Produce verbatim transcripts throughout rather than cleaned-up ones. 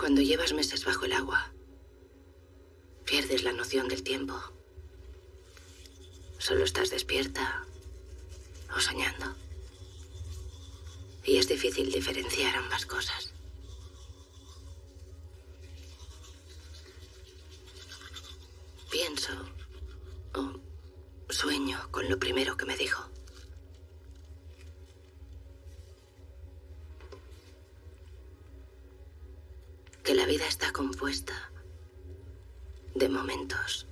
Cuando llevas meses bajo el agua, pierdes la noción del tiempo. Solo estás despierta o soñando. Y es difícil diferenciar ambas cosas. Pienso o sueño con lo primero que me dijo. Que la vida está compuesta de momentos.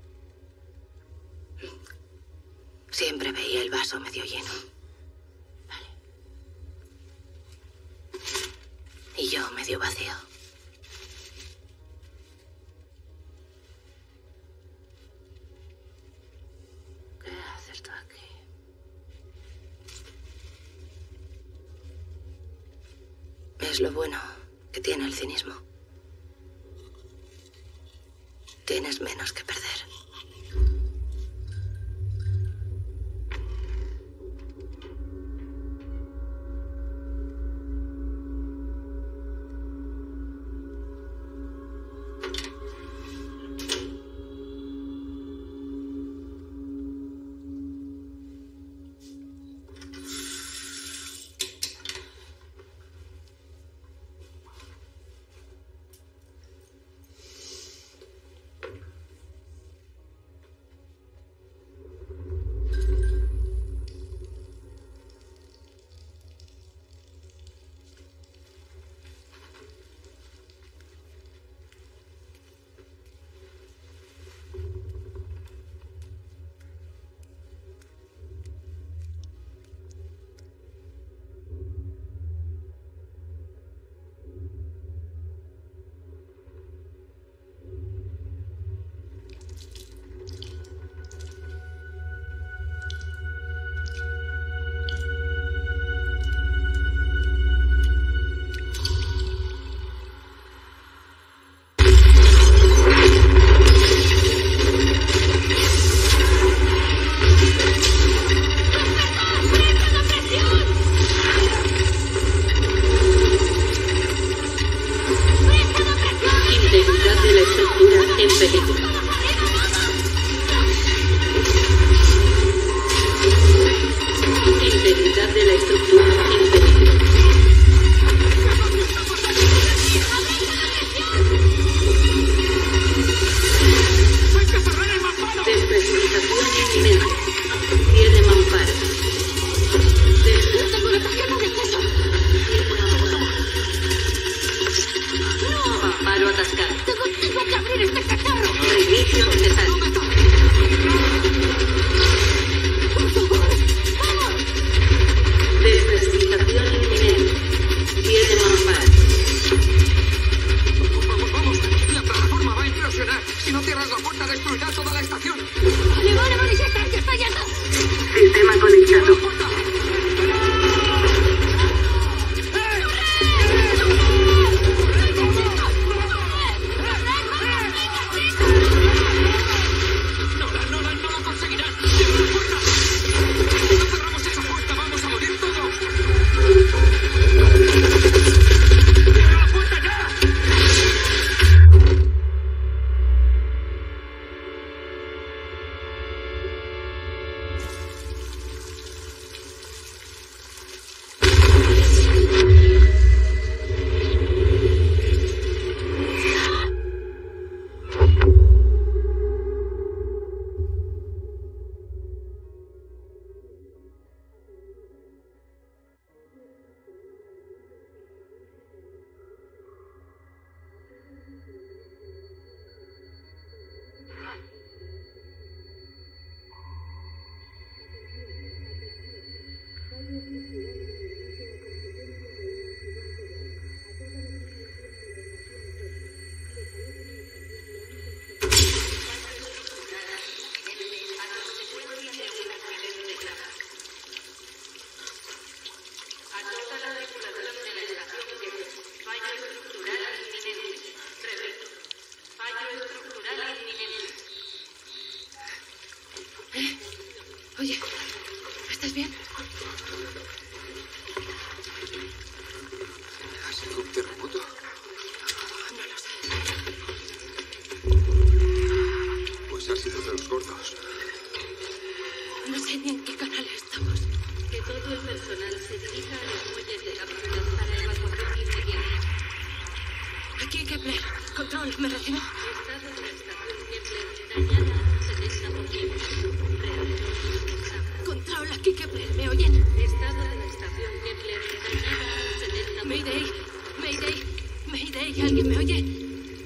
Siempre veía el vaso medio lleno. Vale. Y yo medio vacío. ¿Qué haces tú aquí? Es lo bueno que tiene el cinismo. Tienes menos que perder. Oye, ¿estás bien? ¿Ha sido un terremoto? Todo el personal se dirija a los muelles de cápsulas para evacuación inmediata. Aquí, Kepler. Control, ¿me recibo? Estado de la estación Kepler dañada al setenta por ciento. Reactor indispensable. Control, aquí, Kepler. ¿Me oyen? Estado de la estación Kepler dañada al setenta por ciento. Mayday, Mayday, Mayday. ¿Alguien me oye?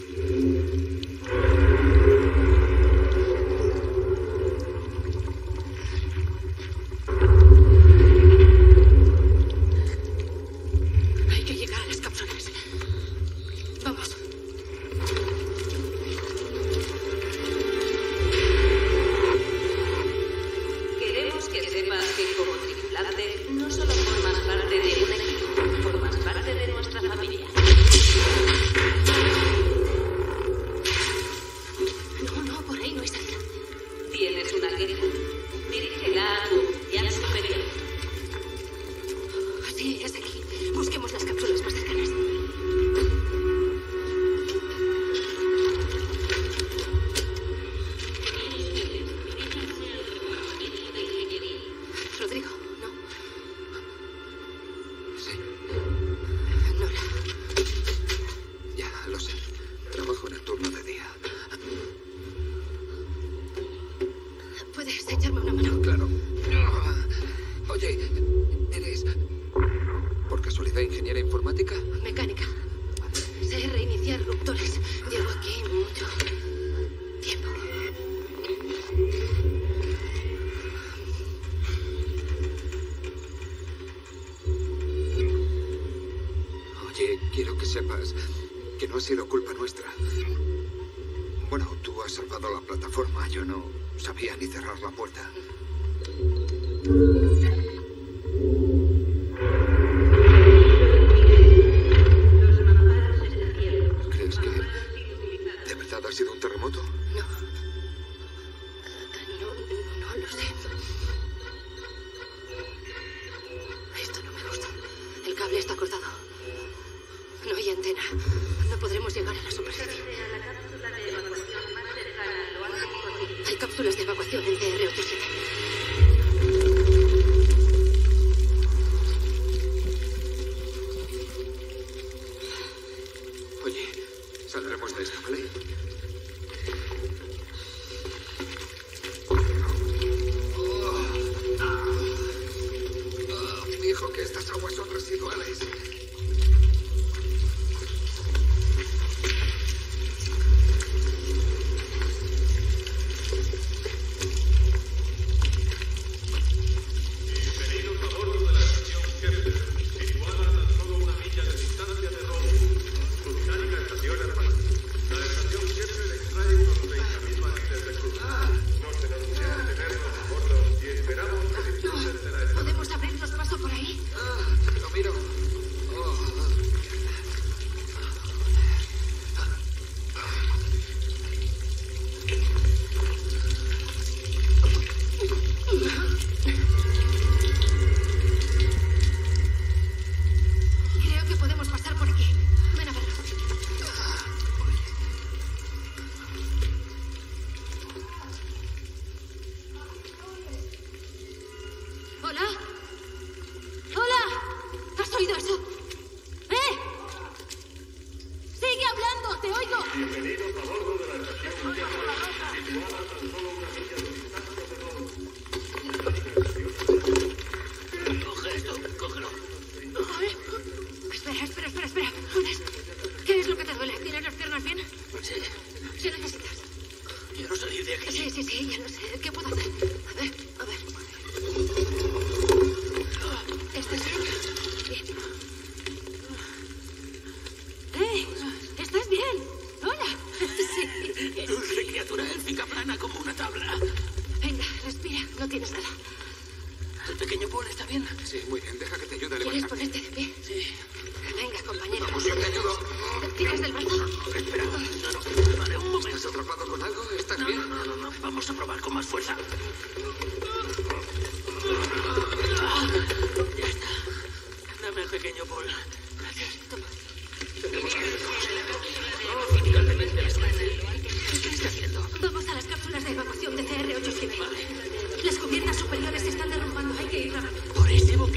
de evacuación de C R ochenta y siete. Las cubiertas superiores se están derrumbando. Hay que ir rápido. Por ese boquete.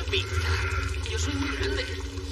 pinta. Yo soy muy grande.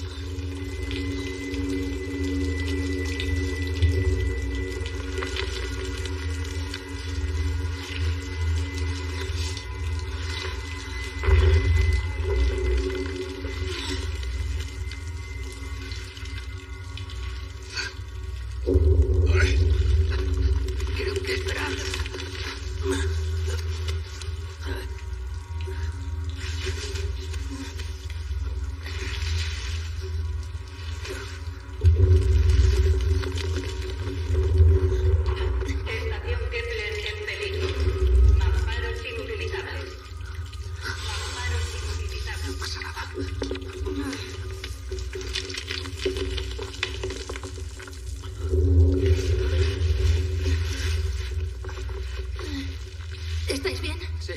¿Estáis bien? Sí.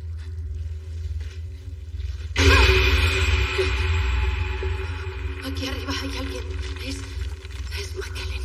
Aquí arriba hay alguien. Es... es McKellen.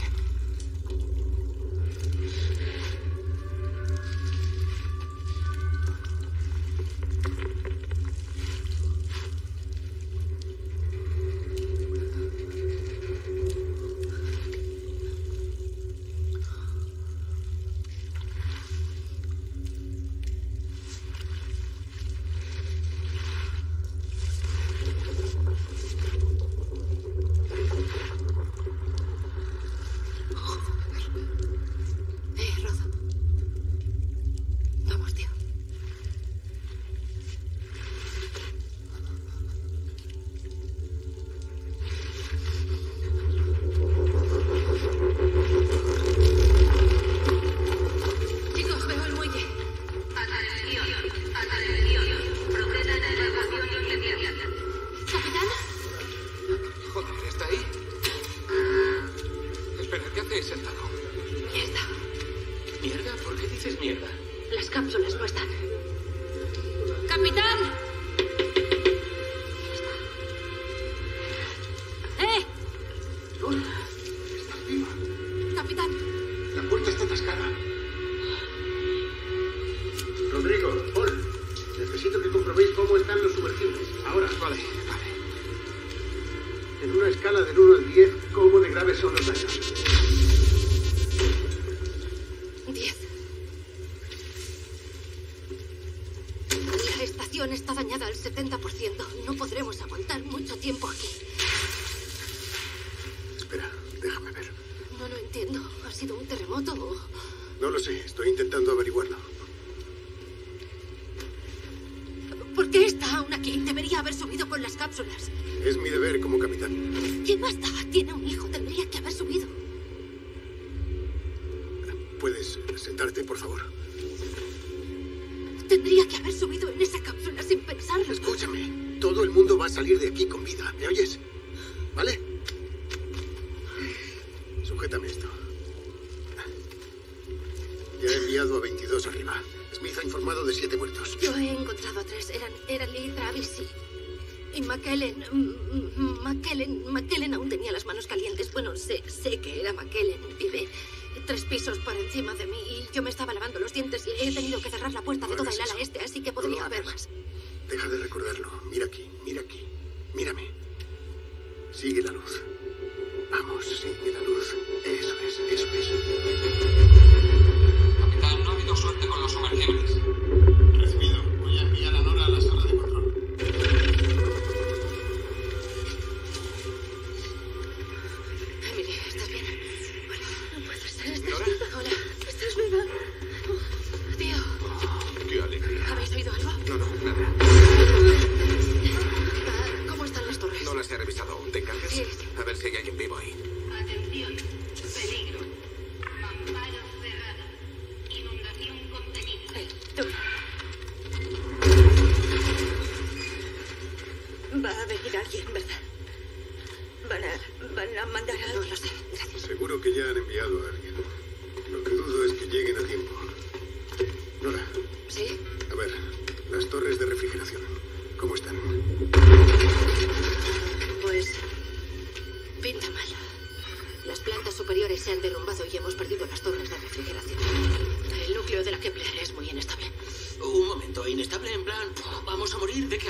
Está dañada al setenta por ciento. No podremos aguantar mucho tiempo aquí. Espera, déjame ver. No lo entiendo. ¿Ha sido un terremoto o...? No lo sé. Estoy intentando averiguarlo. ¿Por qué está aún aquí? Debería haber subido con las cápsulas. Es mi deber como capitán. ¿Qué más da? Tiene un hijo. Tendría que haber subido. ¿Puedes sentarte, por favor? Tendría que haber subido en esa cápsula sin pensarlo. Escúchame. Todo el mundo va a salir de aquí con vida. ¿Me oyes? ¿Vale? Sujétame esto. Ya he enviado a veintidós arriba. Smith ha informado de siete muertos. Yo he encontrado a tres. Eran, eran Lee, Travis y... y McKellen. Mm, McKellen. McKellen aún tenía las manos calientes. Bueno, sé, sé que era McKellen. Vive tres pisos por encima de mí y yo me estaba lavando los dientes y he tenido que cerrar la puerta de toda el ala este, así que podría haber más. Deja de recordarlo. Mira aquí, mira aquí. Mírame. Sigue la luz. Vamos, sigue la luz. Eso es, eso es. Capitán, no ha habido suerte con los sumergibles. Recibido. Voy a enviar a Nora a la sala de control. Emily, ¿estás bien? Bueno, no puede ser. ¿Estás ¿Nora? viva? Hola. ¿Estás viva? Oh, tío. Oh, qué alegría. ¿Habéis oído algo? No, no, nada. Ah, ¿Cómo están las torres? No las he revisado aún. ¿Te encargas? Sí, sí. A ver si hay alguien vivo ahí. Atención, peligro. Mamparo cerrado. Inundación contenida. Hey, tú. Va a venir alguien, ¿verdad? Van a, van a mandar a No alguien. lo sé. Gracias. Seguro que ya han enviado a alguien. Lo que dudo es que lleguen a tiempo. Nora, ¿Sí? a ver, las torres de refrigeración, ¿cómo están? Pues... pinta mal.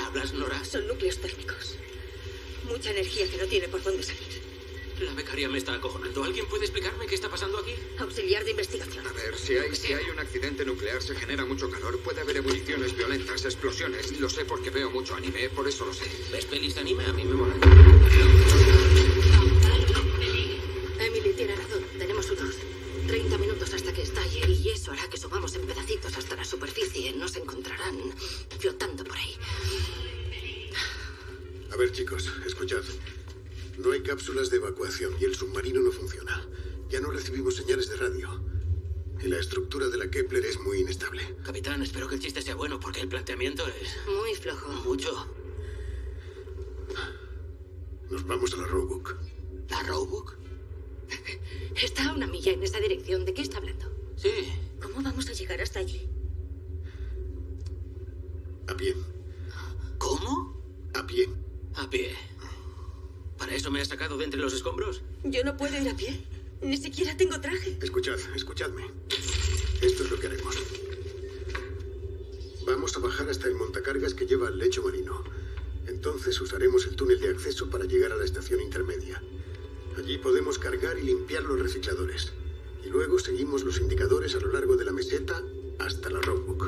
hablas, Nora? Son núcleos térmicos. Mucha energía que no tiene por dónde salir. La becaria me está acojonando. ¿Alguien puede explicarme qué está pasando aquí? Auxiliar de investigación. A ver, si hay, si hay un accidente nuclear, se genera mucho calor, puede haber ebulliciones violentas, explosiones. Lo sé porque veo mucho anime, por eso lo sé. ¿Ves pelis de anime? A mí me mola. Emily tiene razón. Tenemos su luz. Treinta minutos hasta que estalle y eso hará que subamos en pedacitos hasta la superficie. Nos encontrarán flotando por ahí. A ver, chicos, escuchad. No hay cápsulas de evacuación y el submarino no funciona. Ya no recibimos señales de radio. Y la estructura de la Kepler es muy inestable. Capitán, espero que el chiste sea bueno porque el planteamiento es... Muy flojo. mucho. Nos vamos a la Roebuck. ¿La Roebuck? Está a una milla en esa dirección. ¿De qué está hablando? Sí. ¿Cómo vamos a llegar hasta allí? A pie. ¿Cómo? A pie. A pie. ¿Para eso me has sacado de entre los escombros? Yo no puedo ir a pie. Ni siquiera tengo traje. Escuchad, escuchadme. Esto es lo que haremos. Vamos a bajar hasta el montacargas que lleva al lecho marino. Entonces usaremos el túnel de acceso para llegar a la estación intermedia. Allí podemos cargar y limpiar los recicladores. Y luego seguimos los indicadores a lo largo de la meseta hasta la Roebuck.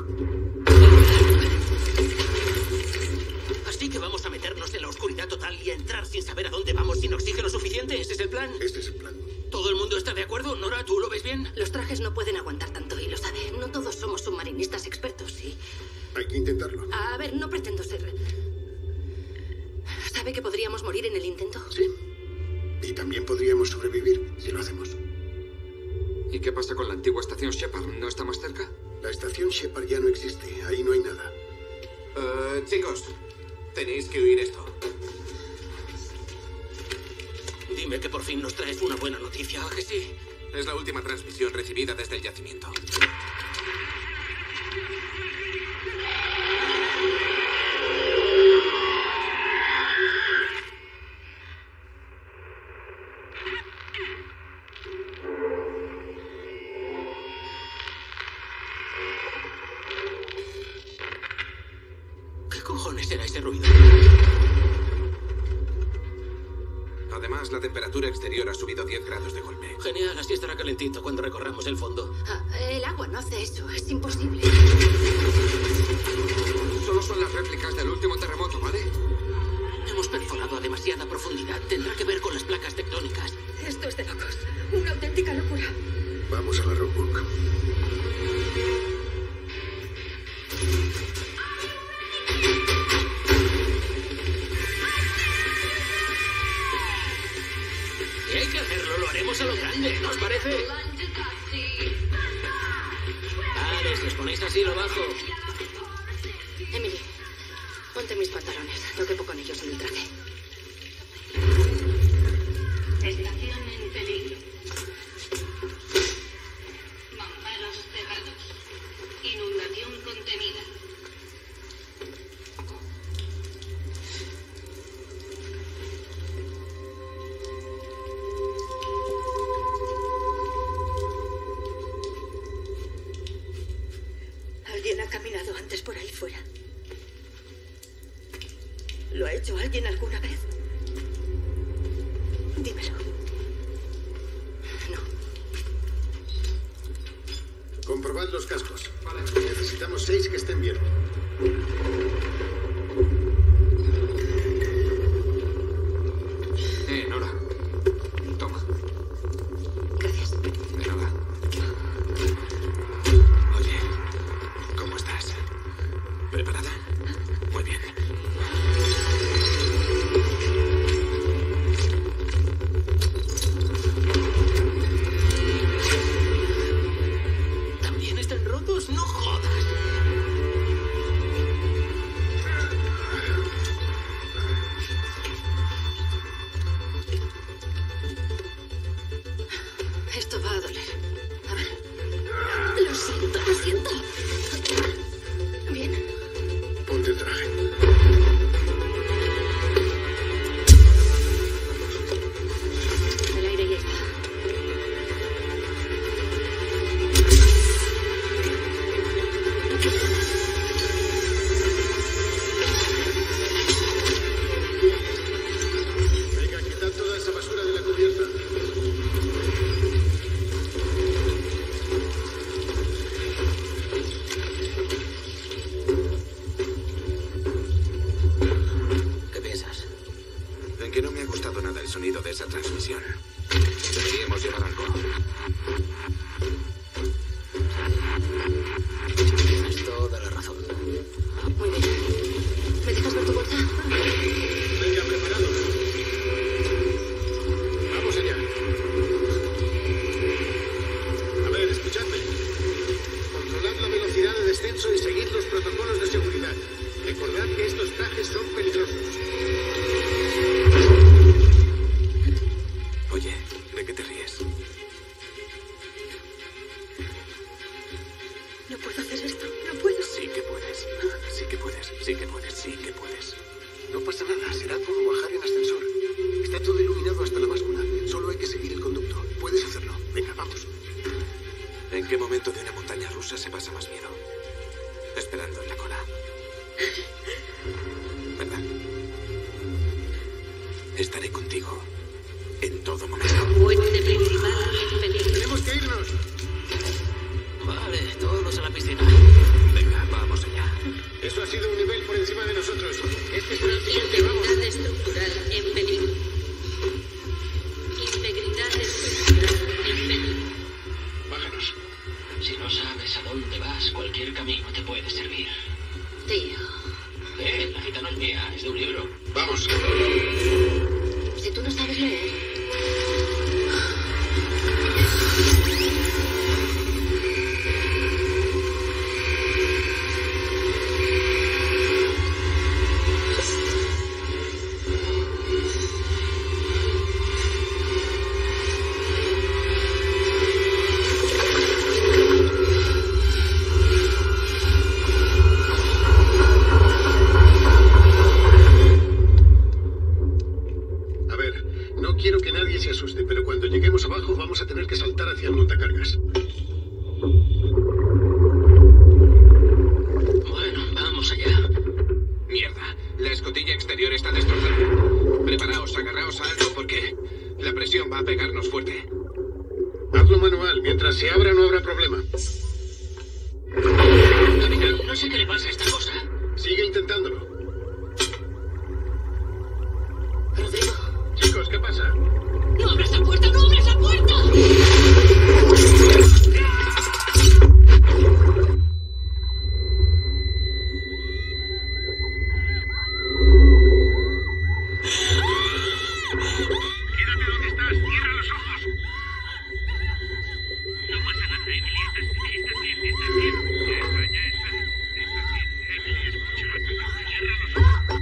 Así que vamos a meternos en la oscuridad total y a entrar sin saber a dónde vamos sin oxígeno suficiente. ¿Ese es el plan? Este es el plan. ¿Todo el mundo está de acuerdo? Nora, ¿tú lo ves bien? Los trajes no pueden aguantar tanto y lo sabe. No todos somos submarinistas expertos, sí. Hay que intentarlo. A ver, no pretendo ser... ¿Sabe que podríamos morir en el intento? Sí. Y también podríamos sobrevivir si lo hacemos. ¿Y qué pasa con la antigua estación Shepard? ¿No está más cerca? La estación Shepard ya no existe. Ahí no hay nada. Uh, chicos, tenéis que oír esto. Dime que por fin nos traes una buena noticia, ¿a que sí? Es la última transmisión recibida desde el yacimiento. ¿Qué cojones era ese ruido? Además, la temperatura exterior ha subido diez grados de golpe. Genial, así estará calentito cuando recorramos el fondo. Ah, el agua no hace eso. Es imposible. Solo son las réplicas del último terremoto, ¿vale? Hemos perforado a demasiada profundidad. Tendrá que ver con las placas tectónicas. Esto es de locos. Una auténtica locura. Vamos a la Roebuck. Y hay que hacerlo, lo haremos a lo grande, ¿no os parece? Vale, si os ponéis así lo bajo. Emily, ponte mis pantalones. No quepo con ellos en el traje. Estación en peligro. Mamparos cerrados. Inundación contenida. Alguien ha caminado antes por ahí fuera. ¿Lo ha hecho alguien alguna vez? Dímelo. No. Comprobad los cascos. Necesitamos seis que estén bien. Eh, Nora. Toma. Gracias. De nada. Oye, ¿cómo estás? ¿Preparada? Muy bien. ¿También están rotos? ¡No jodas! sonido de esa transmisión. Deberíamos llevar algo. Tienes toda la razón. Muy bien. ¿Me dejas ver tu bolsa? Venga, preparados. Vamos allá. A ver, escuchadme. Controlad la velocidad de descenso y seguid los protocolos de seguridad. Recordad que estos trajes son peligrosos. Oye, ¿de qué te ríes? No puedo hacer esto. No puedo. Sí que puedes. Sí que puedes. Sí que puedes. Sí que puedes. No pasa nada, será como bajar en ascensor. Está todo iluminado hasta la báscula. Solo hay que seguir el conducto. Puedes hacerlo. Venga, vamos. ¿En qué momento de una montaña rusa se pasa más miedo? Esperando en la cola. ¿Verdad? Estaré contigo en todo momento. Puente principal en peligro. ¡Tenemos que irnos! Vale, todos a la piscina. Venga, vamos allá. Eso ha sido un nivel por encima de nosotros. Este es el siguiente, vamos. Integridad estructural en peligro. Integridad estructural en peligro. Bájanos. Si no sabes a dónde vas, cualquier camino te puede servir. Tío. Eh, la cita no es mía, es de un libro. Vamos. Si tú no sabes leer. A ver, no quiero que nadie se asuste, pero cuando lleguemos abajo vamos a tener que saltar hacia el montacargas. Bueno, vamos allá. Mierda, la escotilla exterior está destrozada. Preparaos, agarraos a algo porque la presión va a pegarnos fuerte. Hazlo manual, mientras se abra no habrá problema. Capitán, no sé qué le pasa a esta cosa. Sigue intentándolo. Rodrigo. Chicos, ¿qué pasa? ¡No abras la puerta! ¡No abras la puerta! Quédate donde estás, cierra los ojos. No pasa nada, Emily. Estás, estás bien, estás bien. Ya está, ya está. Estás bien. Emily, escucha. Cierra los ojos.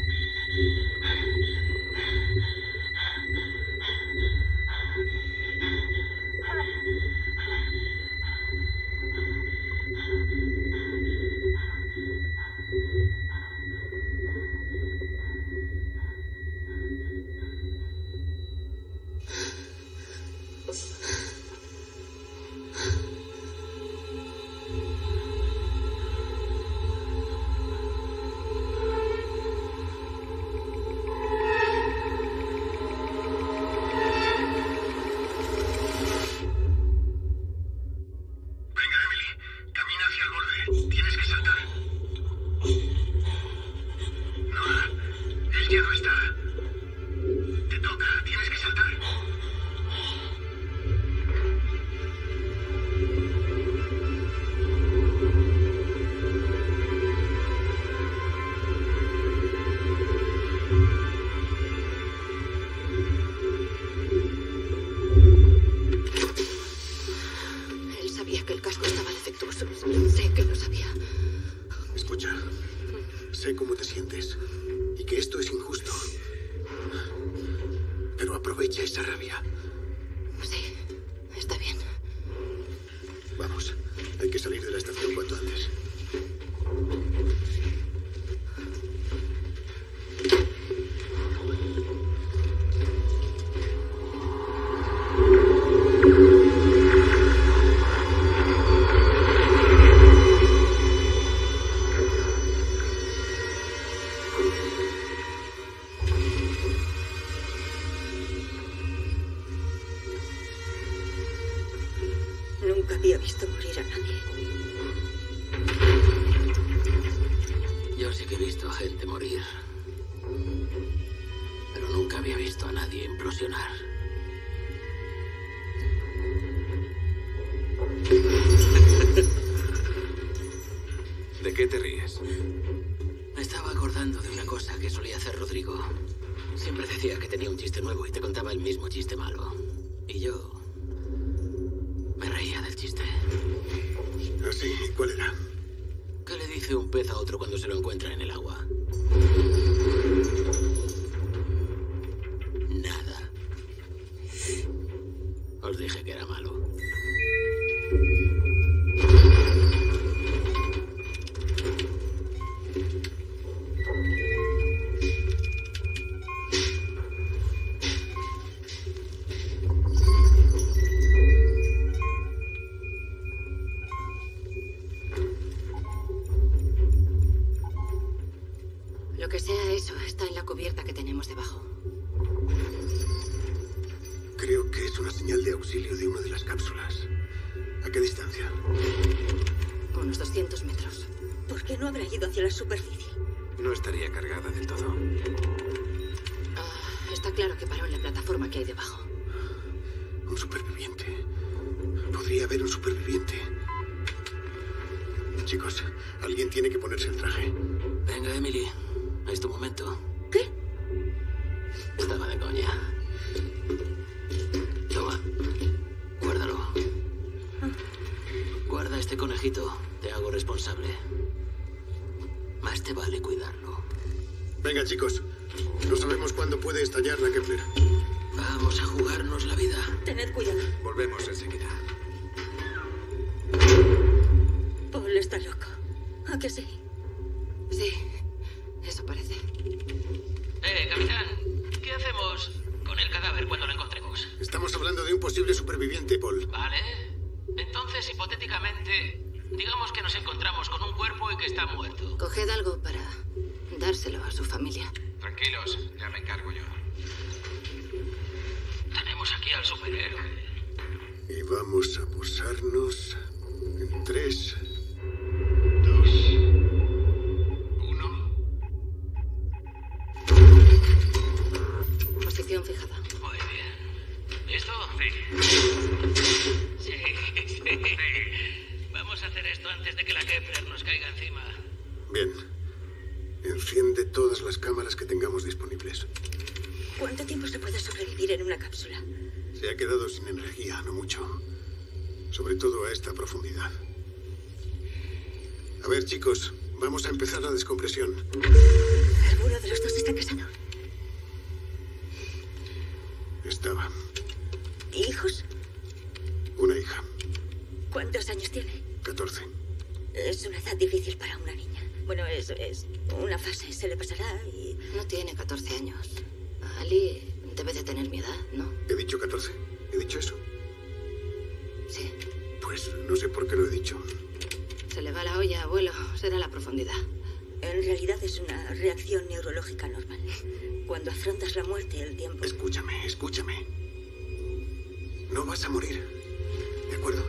Venga, Emily, camina hacia el borde. Tienes que saltar. Noah, él ya no está. Te toca, tienes que saltar. Él sabía que el casco estaba defectuoso. Sé que lo sabía. Escucha, sé cómo te sientes y que esto es injusto. Pero aprovecha esa rabia. Sí, está bien. Vamos, hay que salir de la estación cuanto antes. Nunca había visto morir a nadie. Yo sí que he visto a gente morir. Pero nunca había visto a nadie. nadie implosionar. ¿De qué te ríes? Me estaba acordando de una cosa que solía hacer Rodrigo. Siempre decía que tenía un chiste nuevo y te contaba el mismo chiste malo. Y yo me reía del chiste. ¿Ah, sí? ¿Cuál era? ¿Qué le dice un pez a otro cuando se lo encuentra en el agua? Nada. Os dije que era malo. Lo que sea eso está en la cubierta que tenemos debajo. Creo que es una señal de auxilio de una de las cápsulas. ¿A qué distancia? Unos doscientos metros. ¿Por qué no habrá ido hacia la superficie? No estaría cargada del todo. Ah, está claro que paró en la plataforma que hay debajo. Un superviviente. Podría haber un superviviente. Chicos, alguien tiene que ponerse el traje. Venga, Emily. Es tu momento. ¿Qué? Estaba de coña. Toma. Guárdalo. Guarda este conejito. Te hago responsable. Más te vale cuidarlo. Venga, chicos. No sabemos cuándo puede estallar la Kepler. Vamos a jugarnos la vida. Tened cuidado. Volvemos enseguida. Paul está loco. ¿A que sí? Sí, eso parece. Eh, capitán. ¿Qué hacemos con el cadáver cuando lo encontremos? Estamos hablando de un posible superviviente, Paul. Vale. Entonces, hipotéticamente, digamos que nos encontramos con un cuerpo y que está muerto. Coged algo para dárselo a su familia. Tranquilos, ya me encargo yo. Tenemos aquí al superhéroe. Y vamos a posarnos en tres, Dos. Uno. Posición fijada. Muy bien. ¿Listo? Sí. Sí, sí. Vamos a hacer esto antes de que la Kepler nos caiga encima. Bien. Enciende todas las cámaras que tengamos disponibles. ¿Cuánto tiempo se puede sobrevivir en una cápsula? Se ha quedado sin energía, no mucho. Sobre todo a esta profundidad. A ver, chicos, vamos a empezar la descompresión. ¿Alguno de los dos está casado? Estaba. ¿Hijos? Una hija, ¿Cuántos años tiene? catorce. Es una edad difícil para una niña. Bueno, es, es una fase, se le pasará y... No tiene catorce años. Ali debe de tener mi edad, ¿no? He dicho catorce. ¿He dicho eso? Sí. Pues no sé por qué lo he dicho. Se le va la olla, abuelo. Será la profundidad. En realidad es una reacción neurológica normal. Cuando afrontas la muerte, el tiempo... Escúchame, escúchame. No vas a morir. ¿De acuerdo?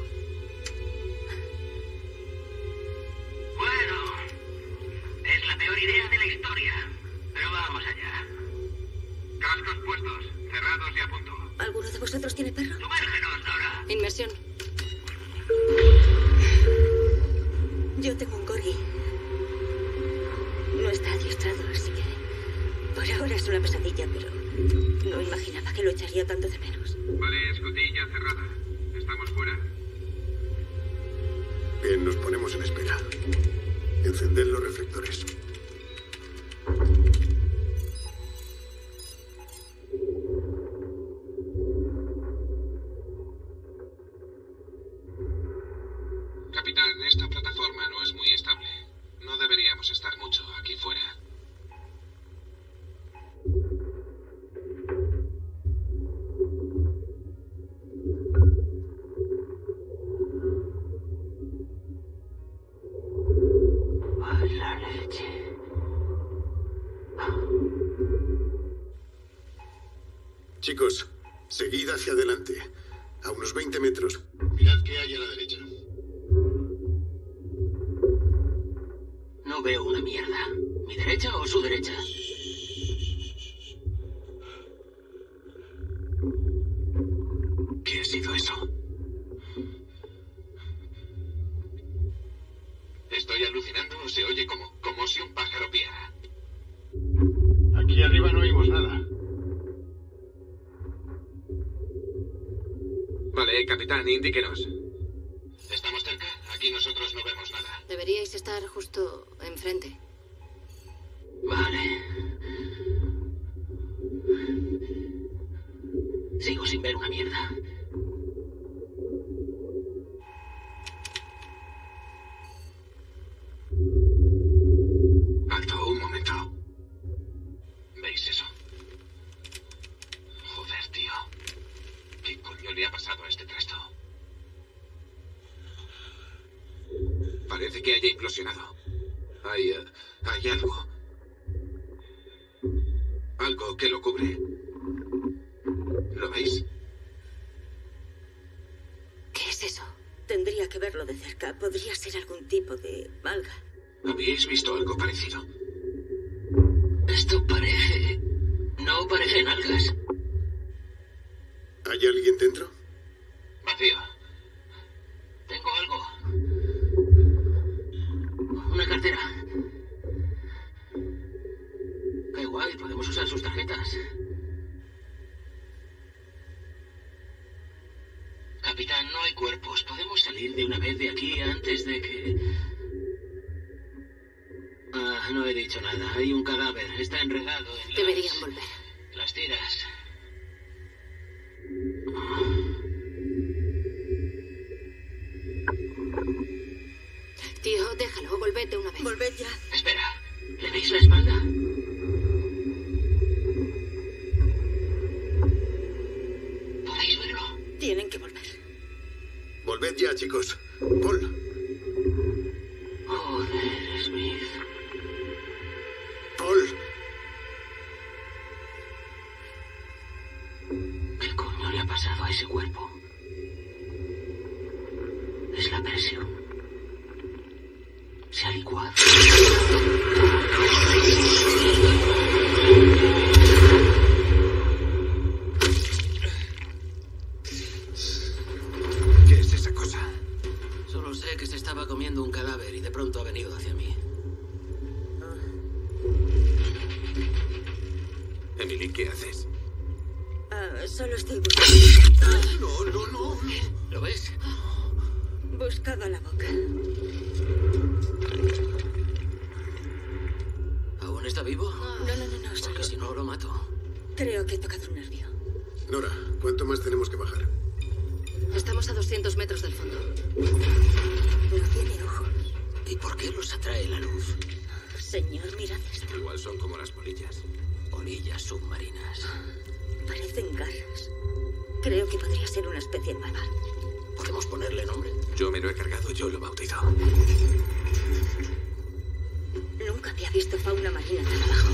Bueno, es la peor idea de la historia. Pero vamos allá. Cascos puestos, cerrados y a punto. ¿Alguno de vosotros tiene perro? Sumérgenos, Dora. Inmersión. Yo tengo un corgi. No está adiestrado, así que... Por ahora es una pesadilla, pero... No imaginaba que lo echaría tanto de menos. Vale, escotilla cerrada. Estamos fuera. Bien, nos ponemos en espera. Encender los reflectores. Capitán, esta plataforma no es muy estable. No deberíamos estar mucho aquí fuera. La leche. Chicos, seguid hacia adelante. A unos veinte metros. Mirad qué hay a la derecha. No veo una mierda. ¿Mi derecha o su derecha? Vale, capitán, indíquenos. ¿Estamos cerca? Aquí nosotros no vemos nada. Deberíais estar justo enfrente. Vale. Sigo sin ver una mierda. Alto, un momento. ¿Veis eso? Joder, tío. ¿Qué coño le ha pasado a este trasto? Parece que haya implosionado. Hay, uh, hay algo. Algo que lo cubre. ¿Lo veis? ¿Qué es eso? Tendría que verlo de cerca. Podría ser algún tipo de alga. ¿Habíais visto algo parecido? Esto parece... No parecen algas. ¿Hay alguien dentro? Vacío. Tengo algo. Una cartera. Qué guay, podemos usar sus tarjetas. Capitán, no hay cuerpos. ¿Podemos salir de una vez de aquí antes de que...? Ah, no he dicho nada. Hay un cadáver. Está enredado en las... Deberían volver. Las tiras. Tío, déjalo. Volved de una vez. Volved ya. Espera. ¿Le veis la espalda? ¿Podéis verlo? Tienen que volver. Volved ya, chicos. Paul. Joder, Smith. Paul. ¿Qué coño le ha pasado a ese cuerpo? Es la presión. Se ha licuado. ¿Qué es esa cosa? Solo sé que se estaba comiendo un cadáver y de pronto ha venido hacia mí. Emily, ¿qué haces? Ah, solo estoy buscando. No, no, no. ¿Lo ves? Buscado la boca. ¿Aún está vivo? No, no, no, no. Porque Solo... si no, lo mato. Creo que he tocado un nervio. Nora, ¿cuánto más tenemos que bajar? Estamos a doscientos metros del fondo. No tiene ojos. ¿Y por qué los atrae la luz? Señor, mirad esto. Igual son como las polillas. Polillas submarinas. Parecen garras. Creo que podría ser una especie nueva. ¿Podemos ponerle nombre? Yo me lo he cargado, yo lo bautizo. Nunca había visto fauna marina tan abajo.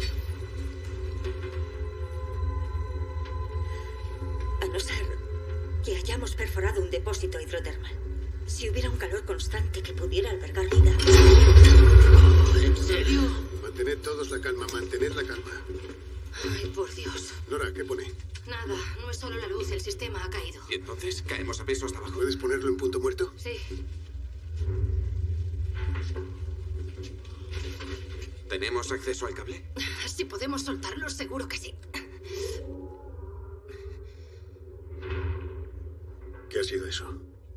A no ser que hayamos perforado un depósito hidrotermal. Si hubiera un calor constante que pudiera albergar vida. ¿En serio? Mantened todos la calma, mantened la calma. Ay, por Dios. Nora, ¿qué pone? Nada, no es solo la luz, el sistema ha caído. Y entonces caemos a peso hasta abajo. ¿Puedes ponerlo en punto muerto? Sí. ¿Tenemos acceso al cable? Si podemos soltarlo, seguro que sí. ¿Qué ha sido eso?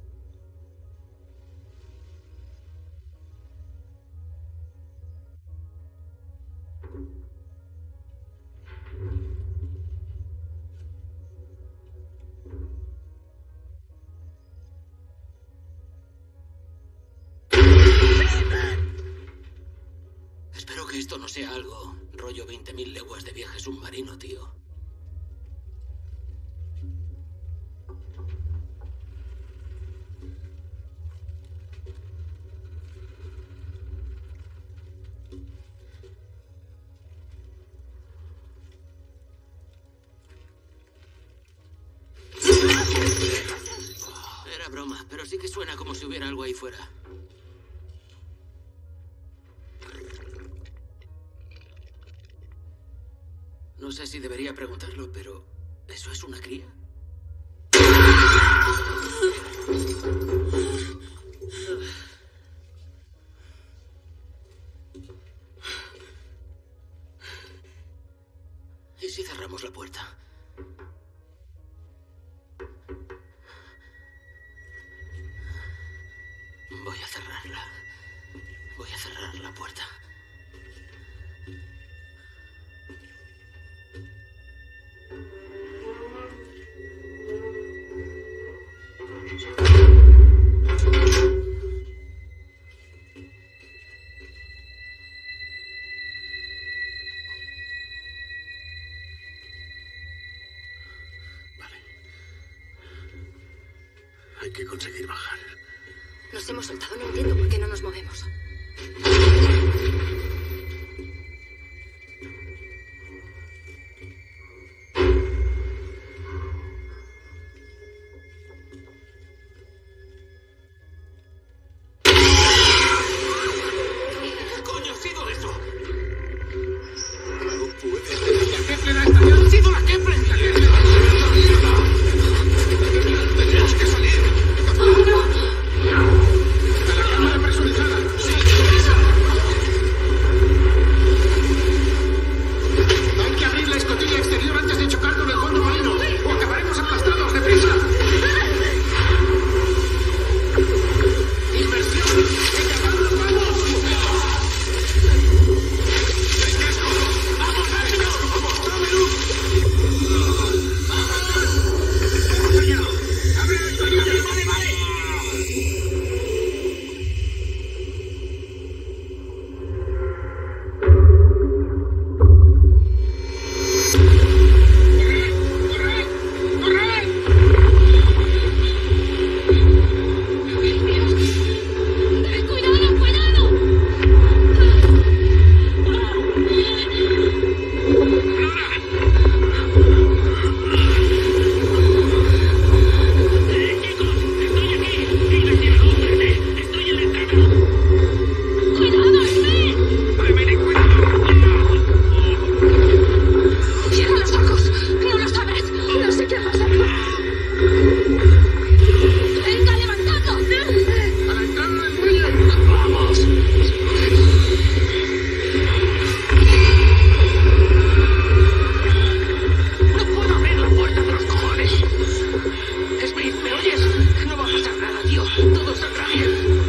Espero que esto no sea algo rollo veinte mil leguas de viaje submarino, tío. Era broma, pero sí que suena como si hubiera algo ahí fuera. No sé si debería preguntarlo, pero ¿eso es una cría? ¿Y si cerramos la puerta? puerta. Hay que conseguir bajar. Nos hemos soltado, no entiendo por qué no nos movemos. ¿Qué coño ha sido eso? No puede ser. ¡La Kepler ha estallado! ¡Ha sido la Kepler! ¡La Kepler! ¡Tenemos que salir! ¡A la cámara presurizada! ¡Sí, deprisa! Hay que abrir la escotilla exterior antes de chocar con el fondo marino, o acabaremos aplastados. ¡Deprisa! ¡Inversión! ¡Encargado, vamos! ¡Vamos, rápido! ¡Vamos, tome luz! ¡Vamos allá! ¡Abre la escotilla! ¡Vale, vale! ¡Corred! ¡Corred! ¡Corred! ¡Cuidado, cuidado! ¡Cuidado, Sven! ¡Cierra los ojos! ¡No lo sabes! ¡No sé qué ha pasado! ¡Venga, levantadlo! ¡A la entrada del muelle! ¡Vamos! ¡No puedo abrir la puerta de los cojones! Smith, ¿me oyes? No va a pasar nada, tío. Todo saldrá bien.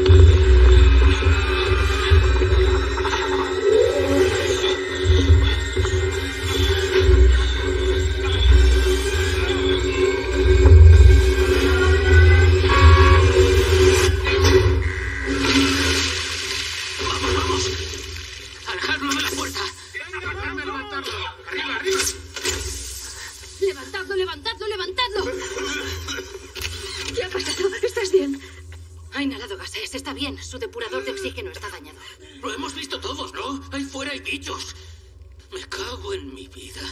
Vamos, vamos. Alejadlo de la puerta. ¡Ayúdame a levantarlo! ¡Arriba, arriba! ¡Levantadlo, levantadlo, levantadlo! ¿Qué ha pasado? ¿Estás bien? Ha inhalado gases, está bien. Su depurador de oxígeno está dañado. Lo hemos visto todos, ¿no? Ahí fuera hay bichos. Me cago en mi vida.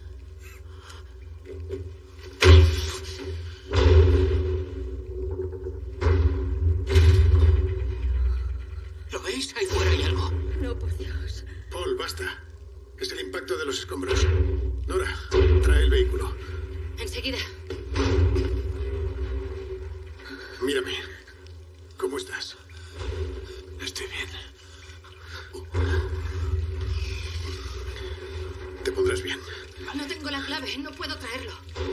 ¿Lo veis? Ahí fuera hay algo. No, por Dios. Paul, basta. Es el impacto de los escombros. Nora, trae el vehículo. Enseguida. Mírame. ¿Cómo estás? Estoy bien. Te pondrás bien. No tengo la clave, no puedo traerlo.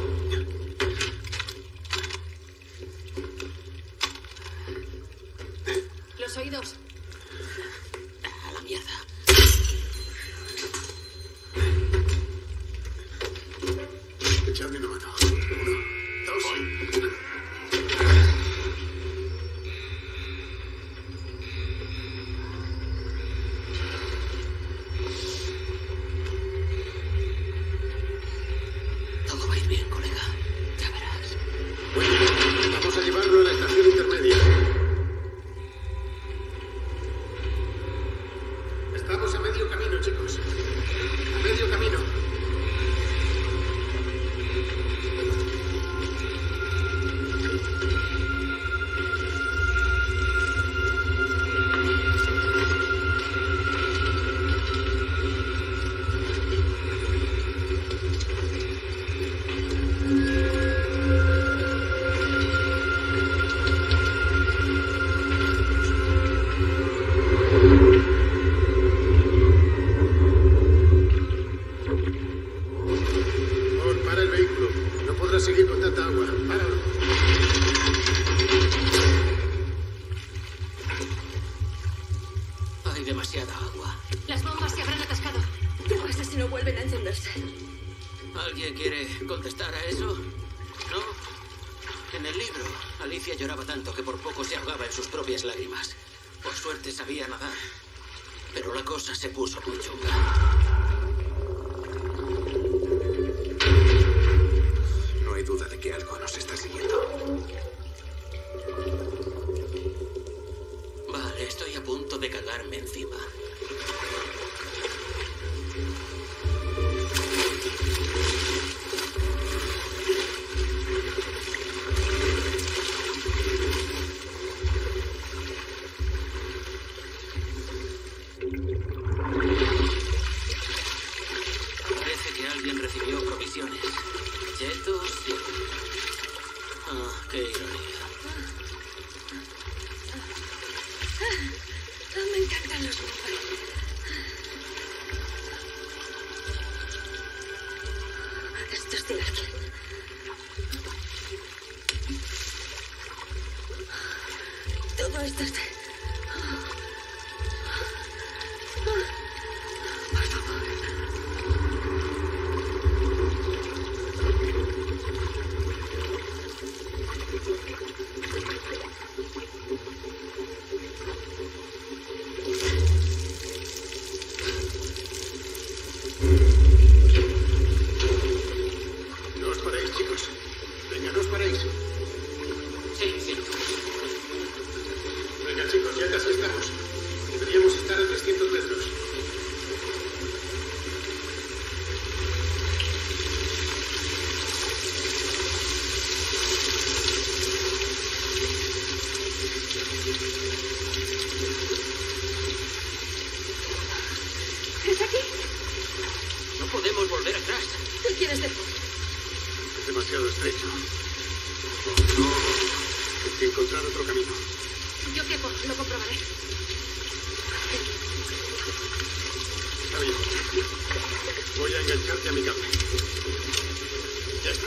Los oídos. A la mierda. Echadme una mano. Uno, dos. Todo va a ir bien, colega. Ya verás. Bueno, vamos a llevarlo a la estación intermedia. encenderse. ¿Alguien quiere contestar a eso? ¿No? En el libro, Alicia lloraba tanto que por poco se ahogaba en sus propias lágrimas. Por suerte sabía nadar. Pero la cosa se puso muy chunga. No hay duda de que algo nos está siguiendo. Vale, estoy a punto de cagarme encima. Parece que alguien recibió provisiones. Chetos y... Ah, qué ironía. Ah, me encantan los búfalos. Esto es de alguien. Todo esto es de... Por favor. No os paréis, chicos. Venga, no os paréis. Sí, sí. Venga, chicos, ya casi estamos. Deberíamos estar a trescientos metros. ¿Es aquí? No podemos volver atrás. ¿Qué quieres decir? Es demasiado estrecho. No, hay que encontrar otro camino. Yo quepo, lo comprobaré. Está bien. Voy a engancharte a mi cable. Ya está.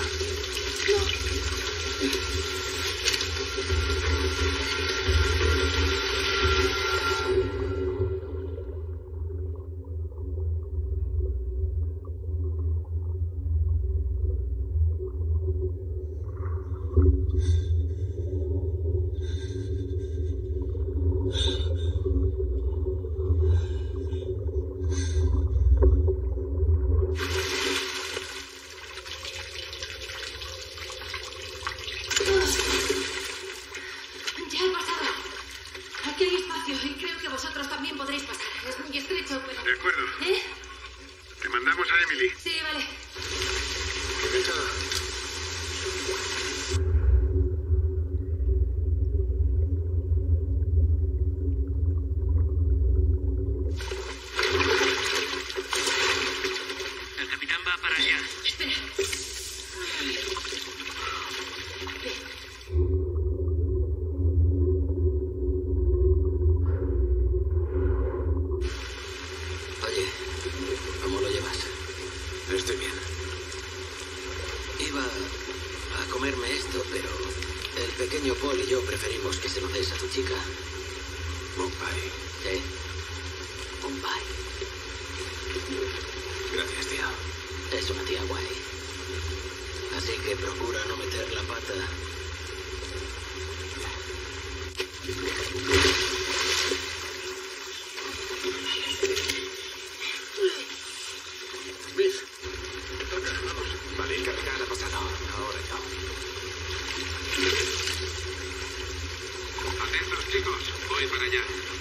Ya he pasado. Aquí hay espacio y creo que vosotros también podréis pasar. Es muy estrecho, pero... De acuerdo. ¿Eh? Te mandamos a Emily. Sí, vale. Enganchada. El capitán va para allá. Espera. Oye, ¿cómo lo llevas? Estoy bien. Iba a comerme esto, pero el pequeño Paul y yo preferimos que se lo des a tu chica. Bombay. ¿Qué? Bombay. Gracias, tío. Es una tía guay. Así que procura no meter la pata. Smith. Toca, vamos. Vale, el capitán ha pasado. Ahora yo. Atentos, chicos. Voy para allá.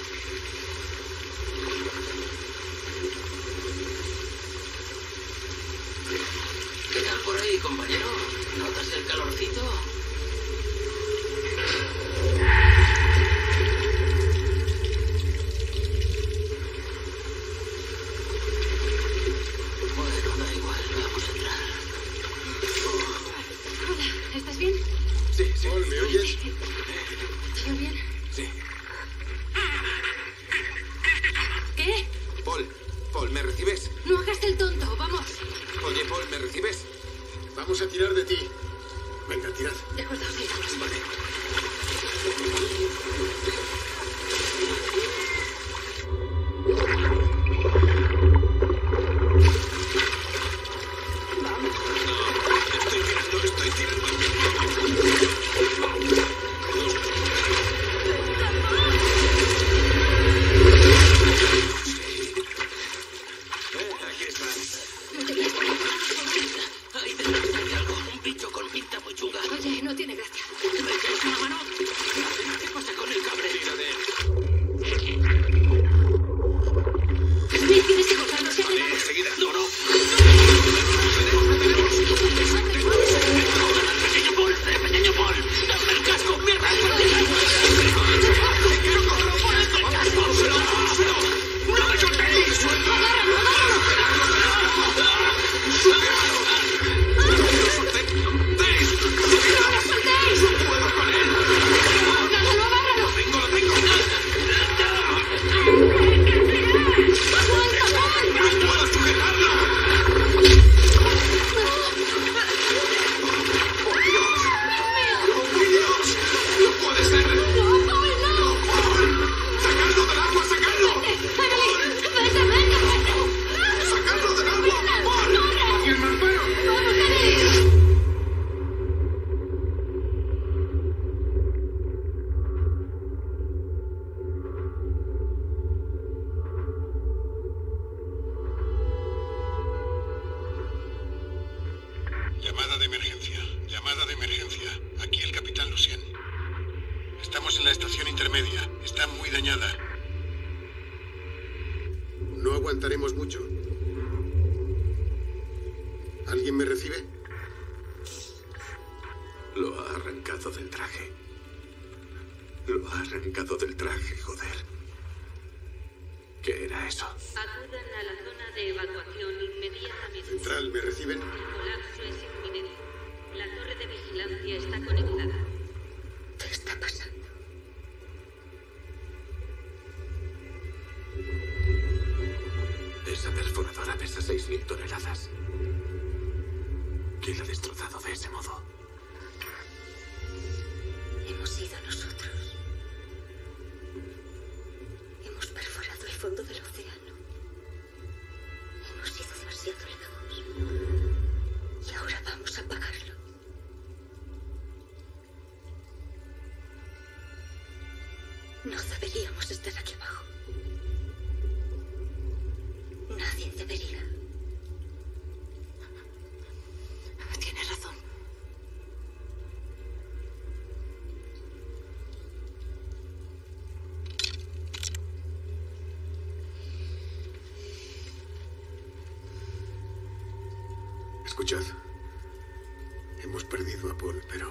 ¿Qué tal por ahí, compañero? ¿Notas el calorcito? Bueno, da igual, vamos a entrar. Hola, ¿estás bien? Sí, sí. Paul, ¿me oyes? ¿Todo bien? Sí. ¿Qué? Paul, Paul, ¿me recibes? No hagas el tonto, vamos. Oye, Paul, ¿me recibes? Vamos a tirar de ti. Venga, tirad. De acuerdo, sí. Vale. tiene gracia. ¿Me echas una mano? ¿Qué pasa con el cable? Tira de él. Smith, tienes que cortarlo. Se ha Vale, quedado. enseguida. No, no. ¡Pequeño Paul! ¡Eh, pequeño Paul! ¡Dame el casco! ¡Mierda! ¡Te quiero coger los palos del casco! ¡Dámelo! ¡Dámelo! ¡No me soltéis! ¡Agárralo, agárralo! ¡No lo soltéis! ¡No lo soltéis! ¡No puedo con él! ¡Agárralo, agárralo! ¡Lo tengo, lo tengo! ¡Aguanta, Paul! ¡No puedo sujetarlo! ¡Oh, Dios! ¡No puede ser! ¡No, Paul, no! ¡Sacadlo del agua! ¡Sacadlo! ¡Evelyn! ¡Vete, vete, vete! ¡Sacadlo del agua! ¡Paul! ¡Alguien más veo! ¡No, no queréis! Llamada de emergencia. Llamada de emergencia. Aquí el capitán Lucien. Estamos en la estación intermedia. Está muy dañada. No aguantaremos mucho. ¿Alguien me recibe? Lo ha arrancado del traje. Lo ha arrancado del traje, joder. ¿Qué era eso? Acudan a la zona de evacuación inmediatamente. Central, ¿me reciben? El colapso es inminente. La torre de vigilancia está conectada. ¿Qué está pasando? Esa perforadora pesa seis mil toneladas. ¿Quién la ha destrozado de ese modo? Hemos sido nosotros. Hemos perforado el fondo del océano. Hemos ido demasiado lejos. Y ahora vamos a pagarlo. No deberíamos estar aquí abajo. Nadie debería. Tienes razón. Escuchad. Hemos perdido a Paul, pero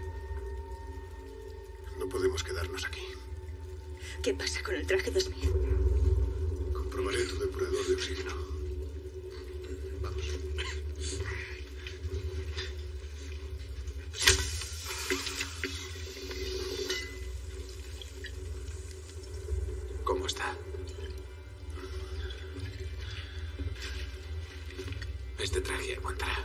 no podemos quedarnos aquí. ¿Qué pasa con el traje de Smith? Comprobaré tu depurador de oxígeno. Vamos. ¿Cómo está? Este traje aguantará.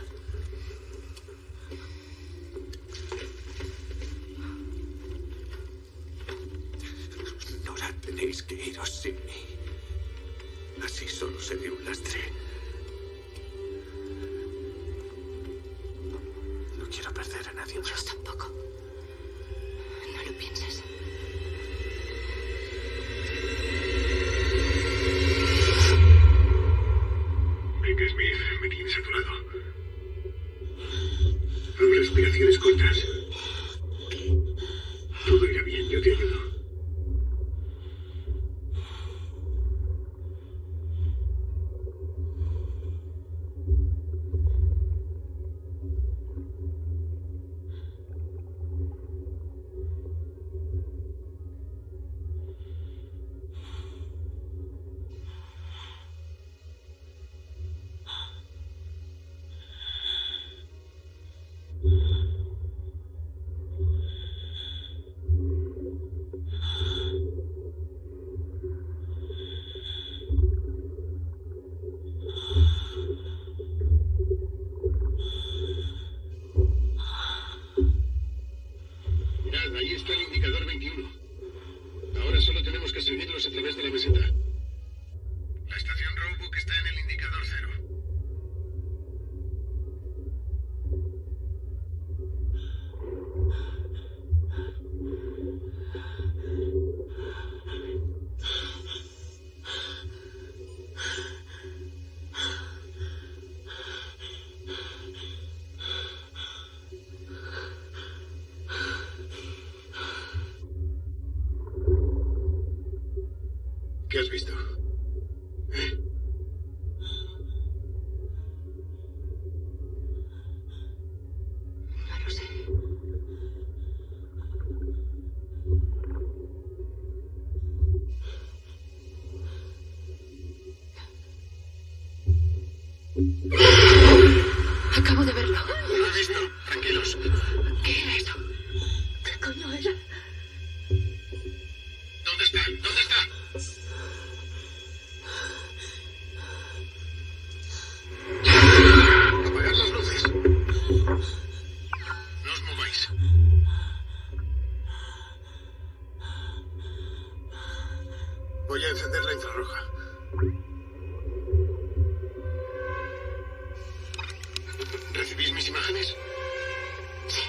Nora, tenéis que iros sin mí. Así solo seré un lastre. No quiero perder a nadie Yo más. tampoco. No lo pienses. Venga, Smith, me tienes saturado. Nueve respiraciones cortas. Todo irá bien, yo te ayudo. ¿Qué has visto? ¿Eh? No lo sé. Acabo de verlo. Lo he visto. Tranquilos. ¿Qué era eso? ¿Qué coño era? ¿Dónde está? ¿Dónde está? Apagad las luces. No os mováis. Voy a encender la infrarroja. ¿Recibís mis imágenes? Sí.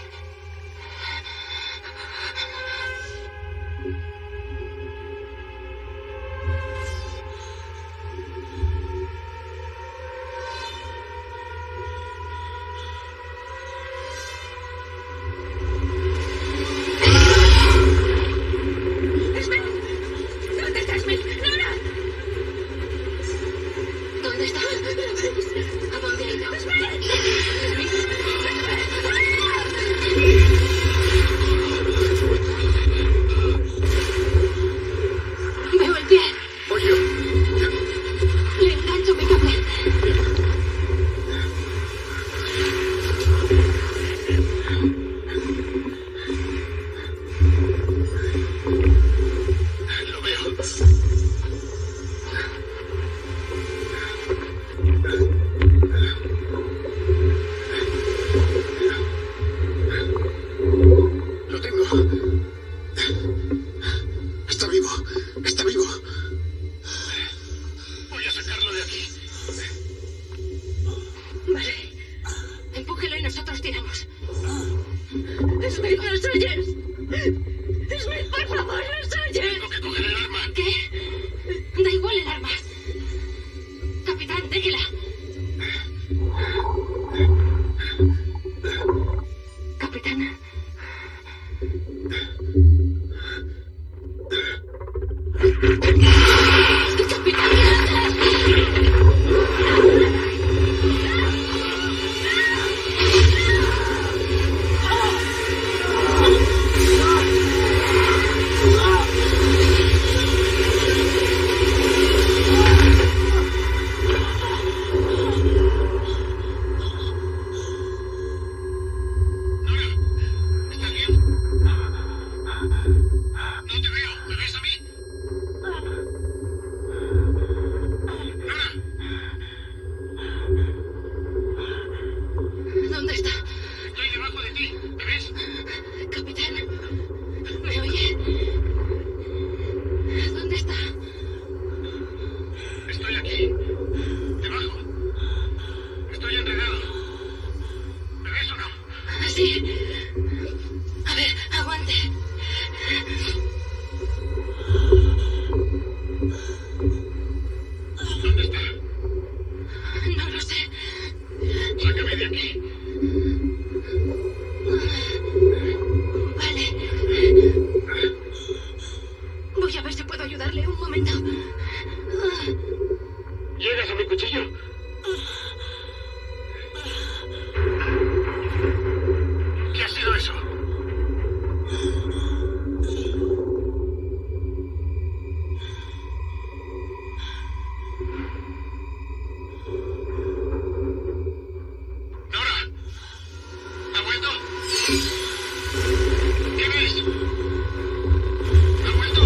¿Dónde está Smith? ¡Nora! ¿Dónde está? ¿A dónde ha ido? Veo el pie. Voy yo. Le engancho mi cable. Lo veo. Lo tengo. Está vivo. Está vivo. Voy a sacarlo de aquí. Vale. Empújelo y nosotros tiramos. Smith, ¿nos oyes? Smith, por favor, ¿nos oyes? Tengo que coger el arma. ¿Qué? Da igual el arma. Capitán, déjela. Capitán. Nora, ¿estás bien? No te veo. ¿Me ves a mí? Nora, ¿Dónde está? estoy debajo de ti. ¿Me ves? Capitán. ¿Me oye? ¿Dónde está? Estoy aquí. Debajo. Estoy enredado. ¿Me ves o no? Sí. A ver, aguante. ¿Dónde está? No lo sé. Sácame de aquí. Vale. Voy a ver si puedo ayudarle un momento. ¿Llegas a mi cuchillo? ¿Qué ha sido eso? Nora, ¿ha vuelto? ¿Qué ves? ¿Ha vuelto?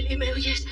Emily, ¿me oyes?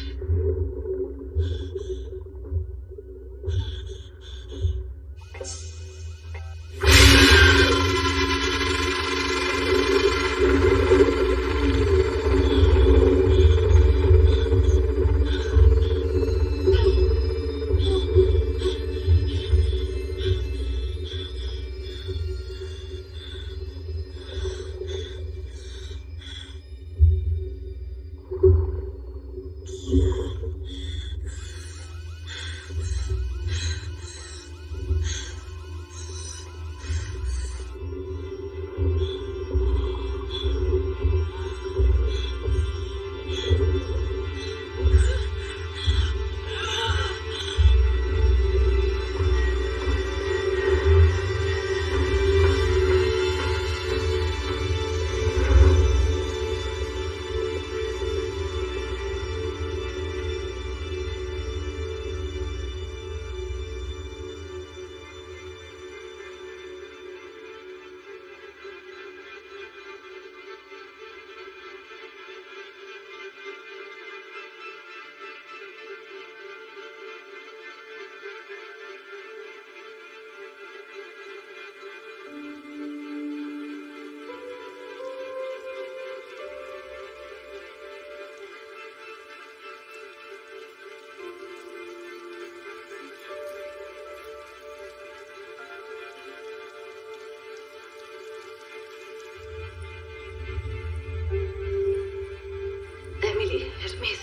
Smith,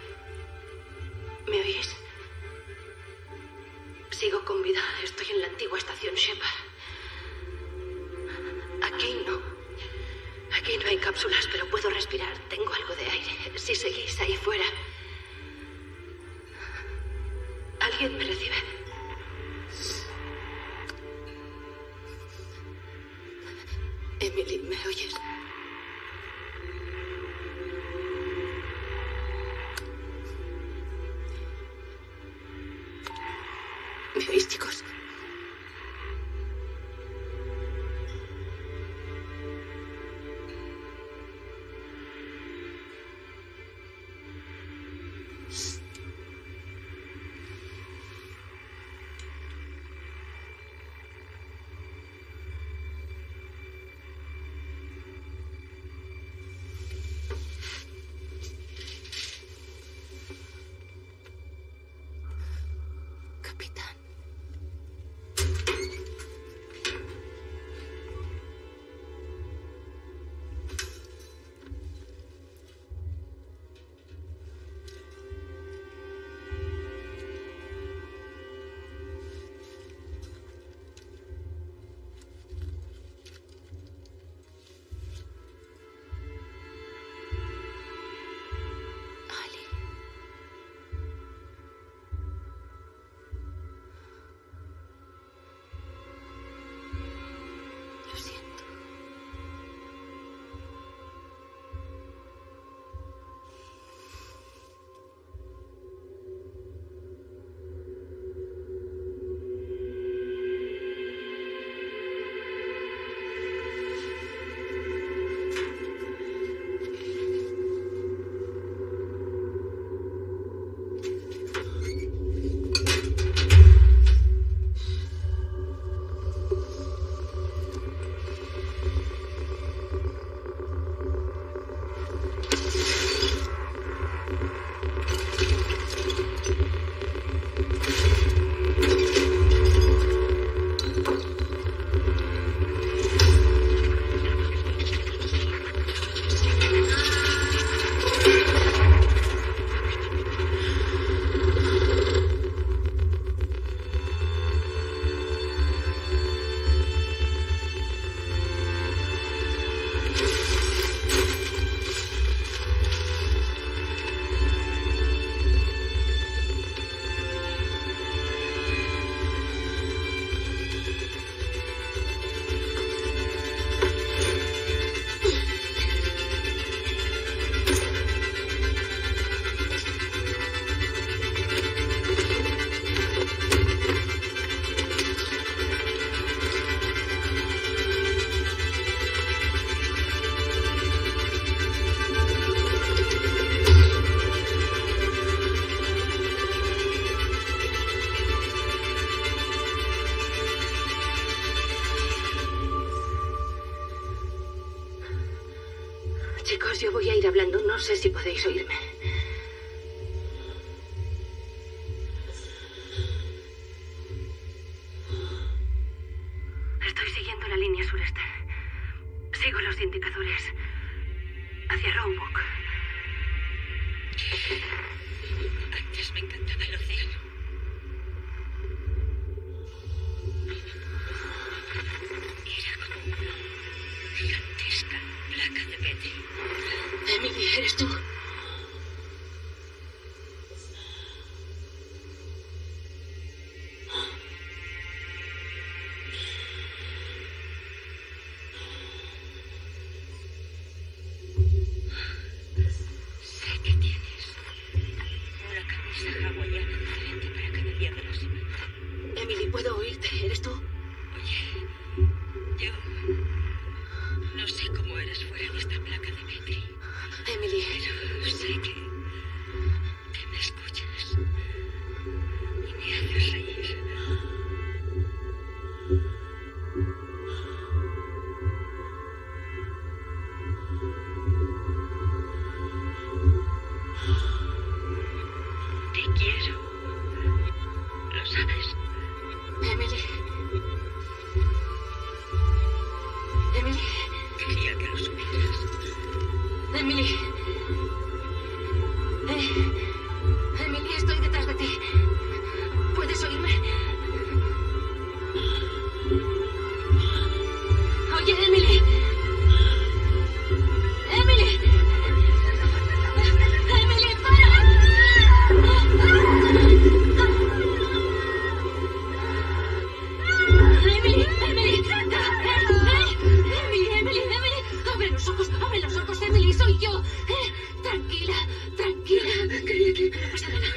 ¿me oyes? Sigo con vida. Estoy en la antigua estación Shepard. Aquí no. Aquí no hay cápsulas, pero puedo respirar. Tengo algo de aire. Si seguís ahí fuera. ¿Alguien me recibe? Emily, ¿me oyes? ¿Me oís, chicos? Capitán. Chicos, yo voy a ir hablando. No sé si podéis oírme. Estoy siguiendo la línea sureste. Sigo los indicadores hacia Roebuck. Antes me encantaba el océano. Era como una gigantesca placa de Petri. Emily, ¿eres tú? Sé que tienes una camisa hawaiana diferente para cada día de la semana. Emily, ¿puedo oírte? ¿Eres tú? Oye, yo no sé cómo eres fuera de esta placa de Petri. Emily. Pero sé que, que me escuchas y me haces reír. Te quiero. ¿Lo sabes? Emily. Emily. Quería que lo supieras. Emily. Eh, Emily, estoy detrás de ti. ¿Puedes oírme? Oye, Emily. Emily. Emily, para. Emily, Emily. Emily, Emily, Emily. Abre los ojos, abre los ojos, Emily, soy yo. Eh, tranquila, tranquila. Creía que no pasa nada.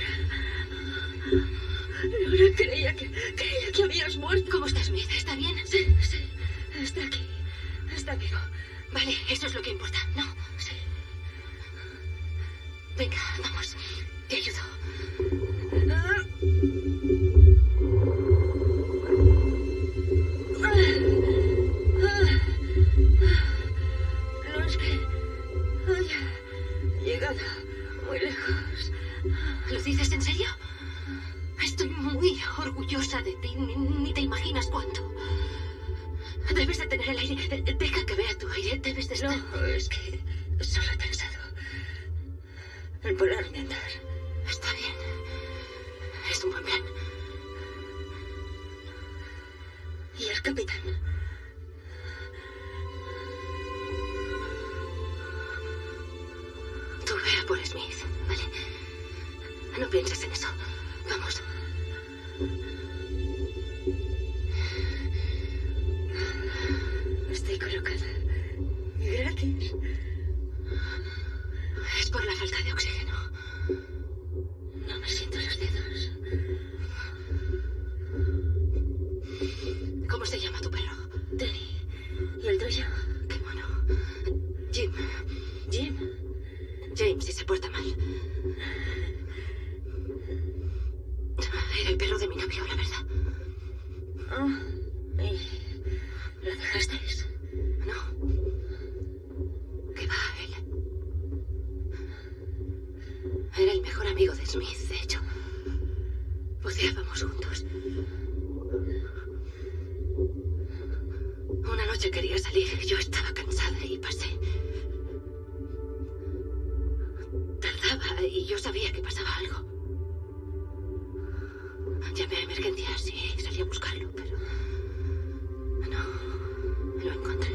Laura, creía que, creía que habías muerto. ¿Cómo estás, Smith? ¿Está bien? Sí, sí. Está aquí. Está vivo. Vale, eso es lo que importa, ¿no? Sí. Venga, vamos. Te ayudo. No es que haya llegado muy lejos. ¿Lo dices en serio? Estoy muy orgullosa de ti. Ni, ni te imaginas cuánto. Debes de tener el aire. Deja que vea tu aire. Debes de estar... No, es que solo he pensado en ponerme a andar. Está bien. Es un buen plan. ¿Y el capitán? Tú ve a por Smith, ¿vale? No pienses en eso. Vamos. Estoy colocada. Gracias. Es por la falta de oxígeno. No me siento los dedos. ¿Cómo se llama tu perro? Teddy. ¿Y el tuyo? Qué mono. Jim. Jim. James, si se porta mal. Era el perro de mi novio, la verdad. Oh, ¿y lo dejasteis? No. ¿Qué va él? Era el mejor amigo de Smith, de hecho. Buceábamos juntos. Una noche quería salir. Yo estaba cansada y pasé. Tardaba y yo sabía que pasaba algo. Llamé a emergencias y salí a buscarlo, pero... no, lo encontré.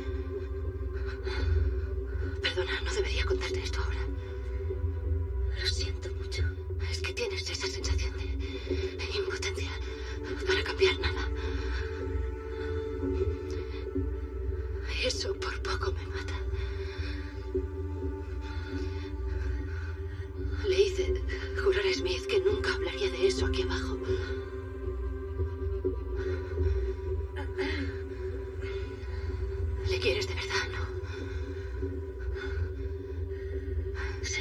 Perdona, no debería contarte esto ahora. Lo siento mucho. Es que tienes esa sensación de impotencia para cambiar nada. Eso por poco me mata. Le hice jurar a Smith que nunca hablaría de eso aquí abajo. ¿Le quieres de verdad, no? Sí.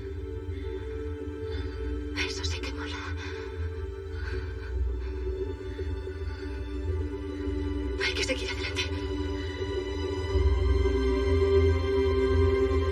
Eso sí que mola. Hay que seguir adelante.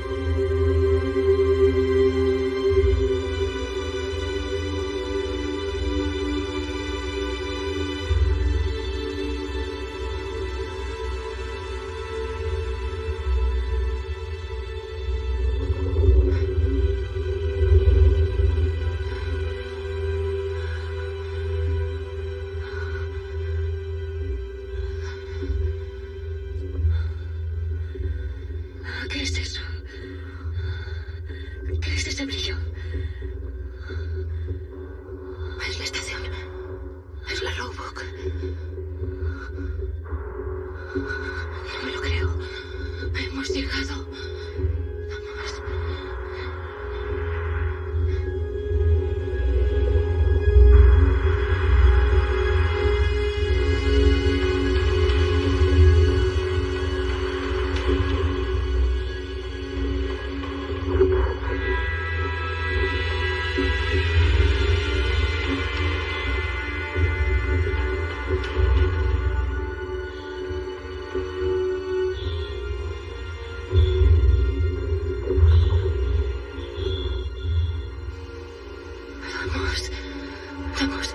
¿Qué es eso? ¿Qué es ese brillo? Es la estación. Es la Roebuck. No me lo creo. Hemos llegado. Vamos. Vamos.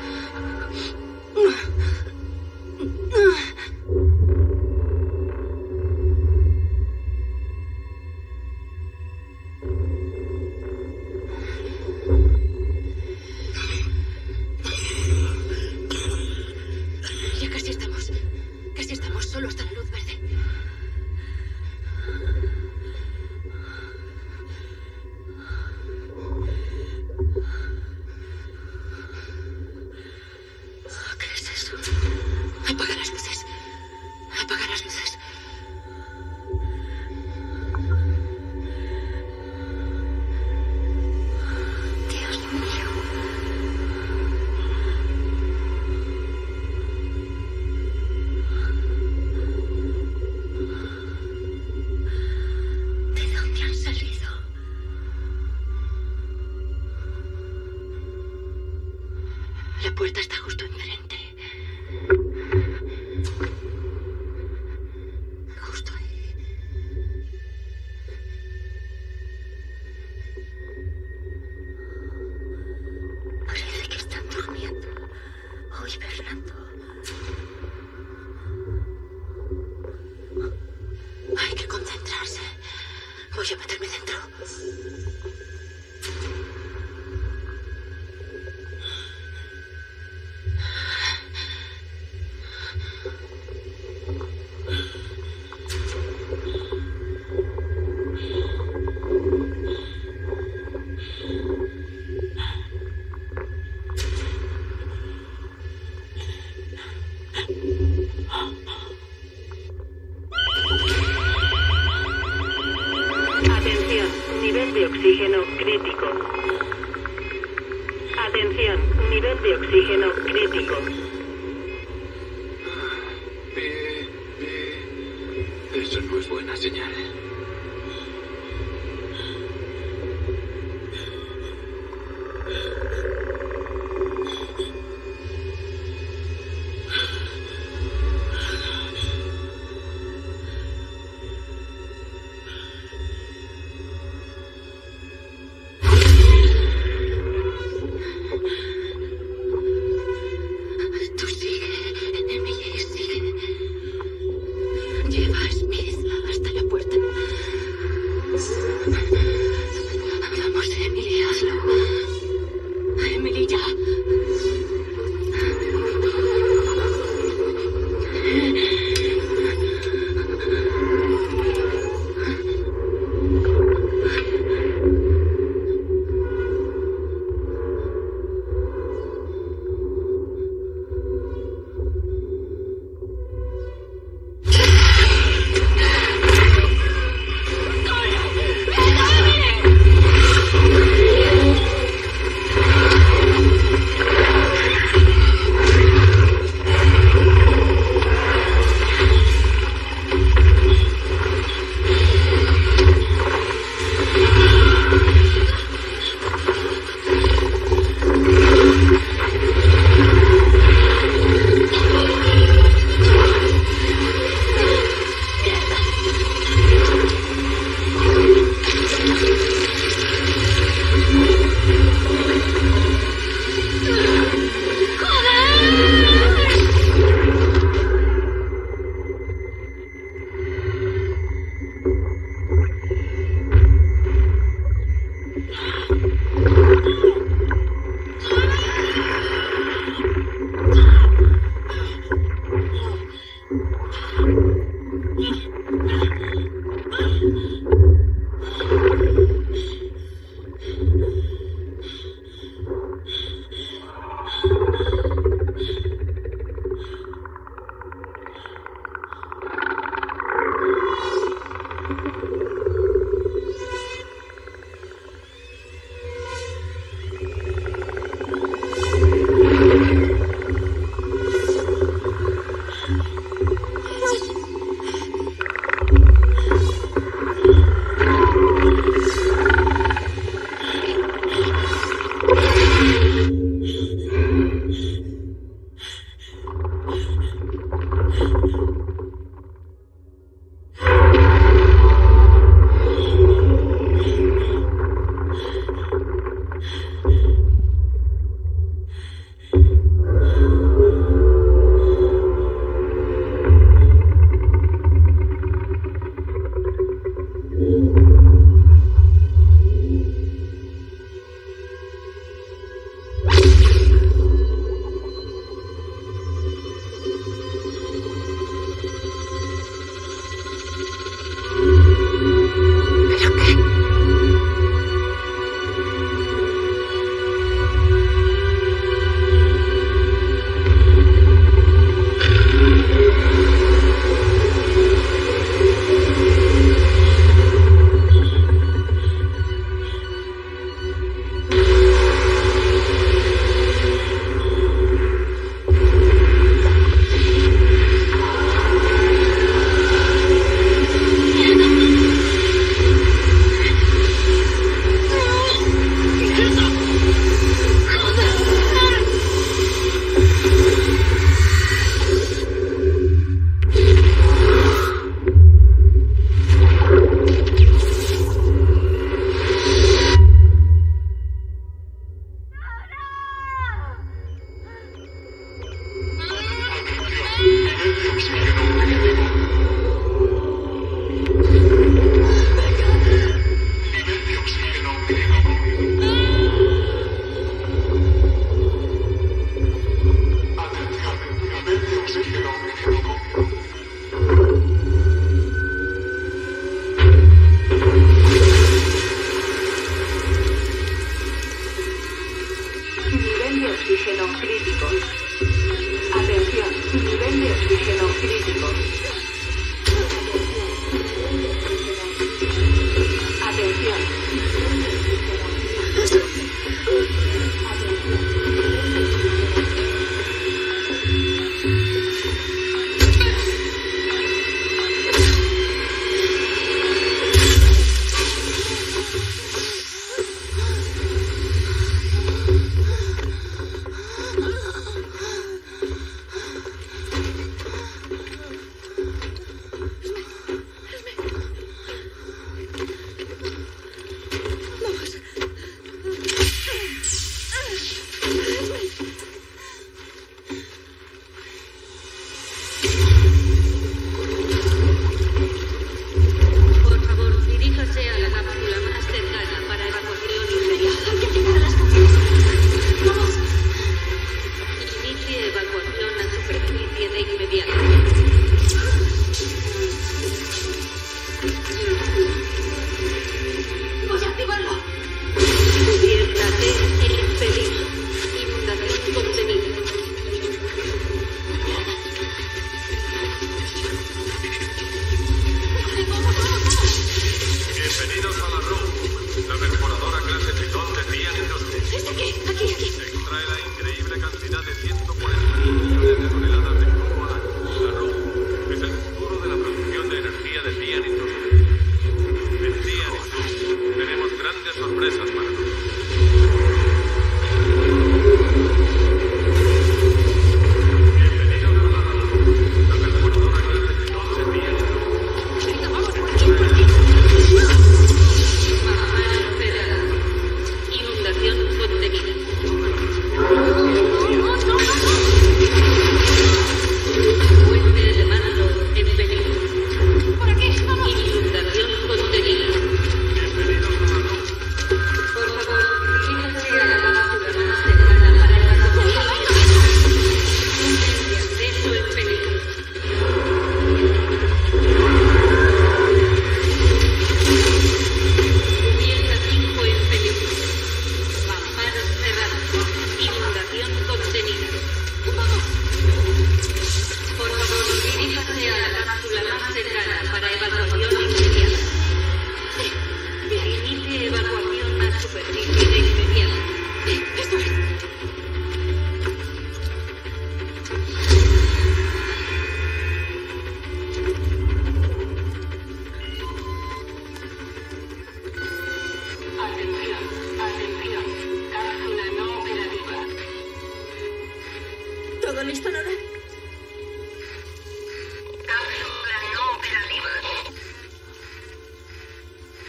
Ya casi estamos. Casi estamos solo hasta la luz verde. ¿Qué es eso? Apaga las luces. Apaga las luces. Dios mío. ¿De dónde han salido? La puerta está justo enfrente. Justo ahí. Parece que están durmiendo o hibernando. Hay que concentrarse. Voy a meterme dentro. Atención, nivel de oxígeno crítico. Atención, nivel de oxígeno crítico. Bien, bien. Eso no es buena señal. Tú sigue, Emily, sigue. Lleva a Smith hasta la puerta.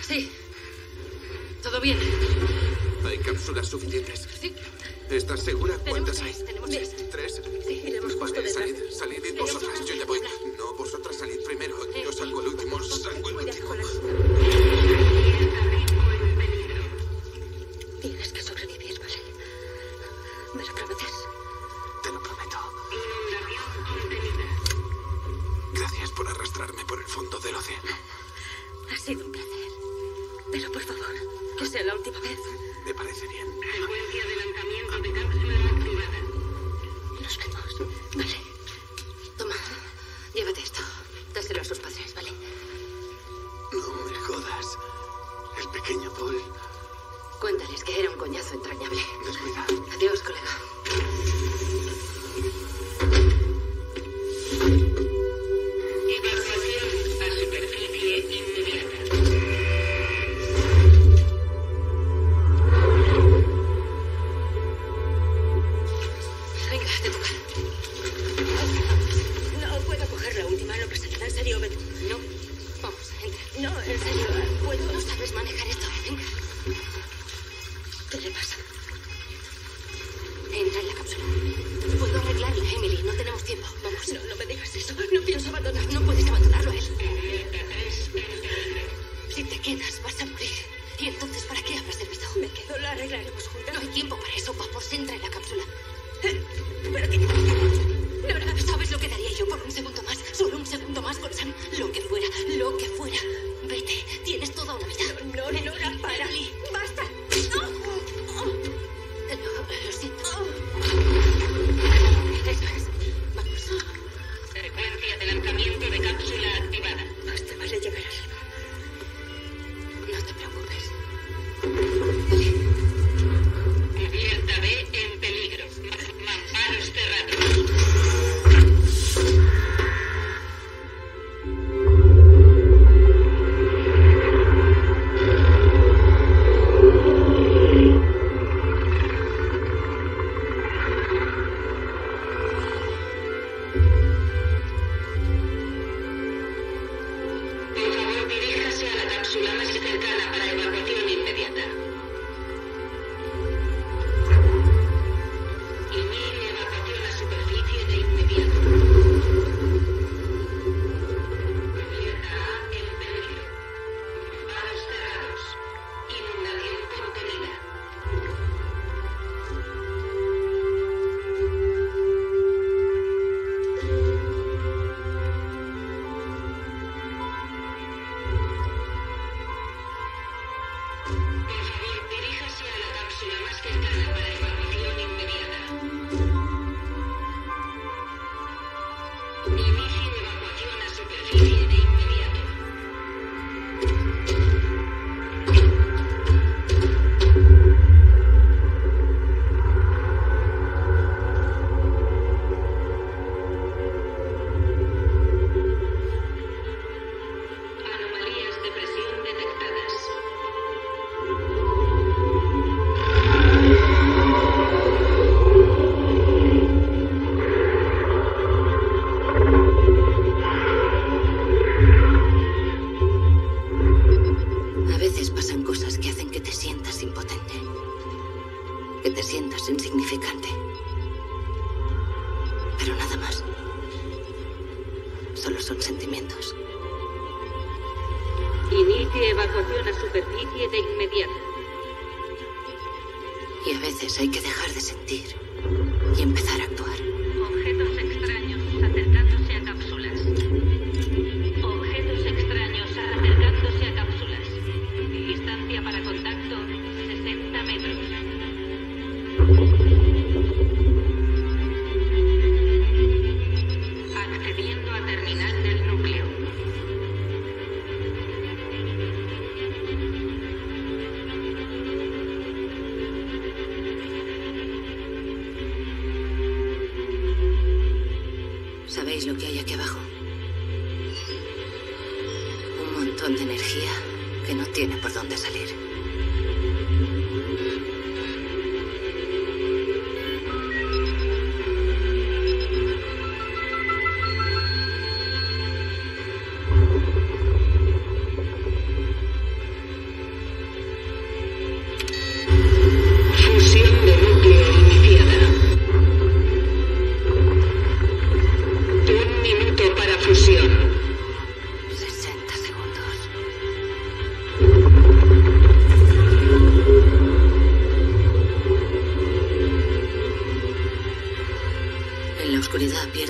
Sí. Todo bien. ¿Hay cápsulas suficientes? Sí. ¿Estás segura? ¿Cuántas hay? Tenemos tres. ¿Tres? Sí, iremos justo Vale, detrás. salid, salid y vosotras, yo ya voy. No, vosotras salid primero. Yo salgo el último, salgo el último. Tienes que sobrevivir, ¿vale? ¿Me lo prometes? Te lo prometo. Gracias por arrastrarme por el fondo del océano. Ha sido un placer. Pero por favor, que sea la última vez. Me parece bien. Secuencia de lanzamiento de cápsula activada. Nos vemos. Vale. Toma, llévate esto. Dáselo a sus padres, ¿vale? No me jodas. El pequeño Paul. Cuéntales que era un coñazo entrañable. Descuida. Adiós, colega. Evacuación a superficie inmediata. Venga, te toca. No puedo coger la última, no pasa nada. En serio, vete. No. Vamos, entra. No, en serio, puedo. No sabes manejar esto. Venga. ¿Qué le pasa? Entra en la cápsula. Puedo arreglarla, Emily. No tenemos tiempo. Vamos. No, no me digas eso. No pienso abandonar. No puedes abandonarlo a él. Si te quedas, vas a morir. Y entonces, ¿para qué habrá servido? Me quedo, la arreglaremos juntas. No hay tiempo para eso. Vamos, entra en la cápsula. Pero que... Nora, ¿sabes lo que daría yo por un segundo más? Solo un segundo más con Sam. Lo que fuera, lo que fuera. Vete. Tienes toda una vida. No, no, Nora, para. Emily. ¡Basta! Lo, lo siento. Eso es. Vamos. Secuencia de lanzamiento de cápsula activada. Basta, vale, llegarás. No te preocupes. Vale. Cubierta B en peligro. Mamparos cerrados. Por favor, diríjase a la cápsula más cercana para evacuación inmediata. Inicie evacuación a superficie de inmediato. Cubierta A en peligro. Mamparos cerrados. Inundación contenida. Por favor, diríjase a la cápsula más cercana para evacuación inmediata. Inicie evacuación a superficie de inmediato. Anomalías de presión detectadas. A veces pasan cosas que hacen que te sientas impotente. Que te sientas insignificante. Pero nada más. Solo son sentimientos. Inicie evacuación a superficie de inmediato. Y a veces hay que dejar de sentir y empezar a actuar. Objetos extraños acercándose a cápsulas. Objetos extraños acercándose a cápsulas. Distancia para contacto sesenta metros. Accediendo a terminal del núcleo. ¿Sabéis lo que hay aquí abajo? Un montón de energía que no tiene por dónde salir.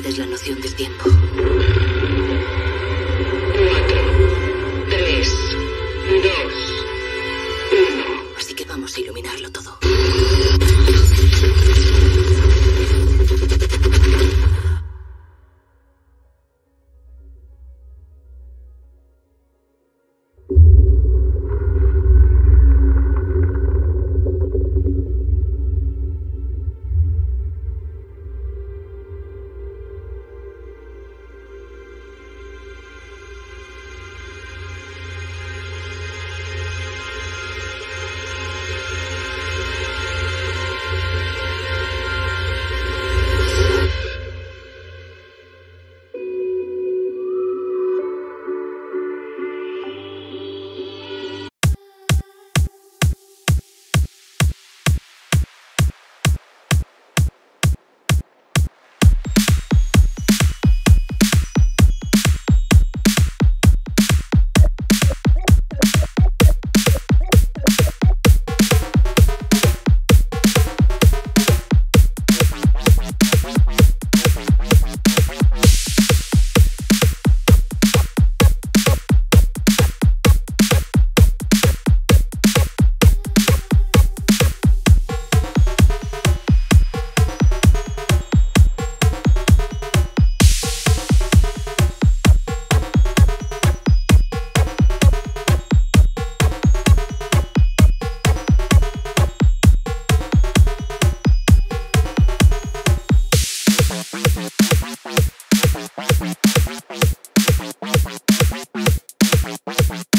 pierdes la noción del tiempo. Cuatro, tres, dos, uno. Así que vamos a iluminarlo todo. We'll be right back.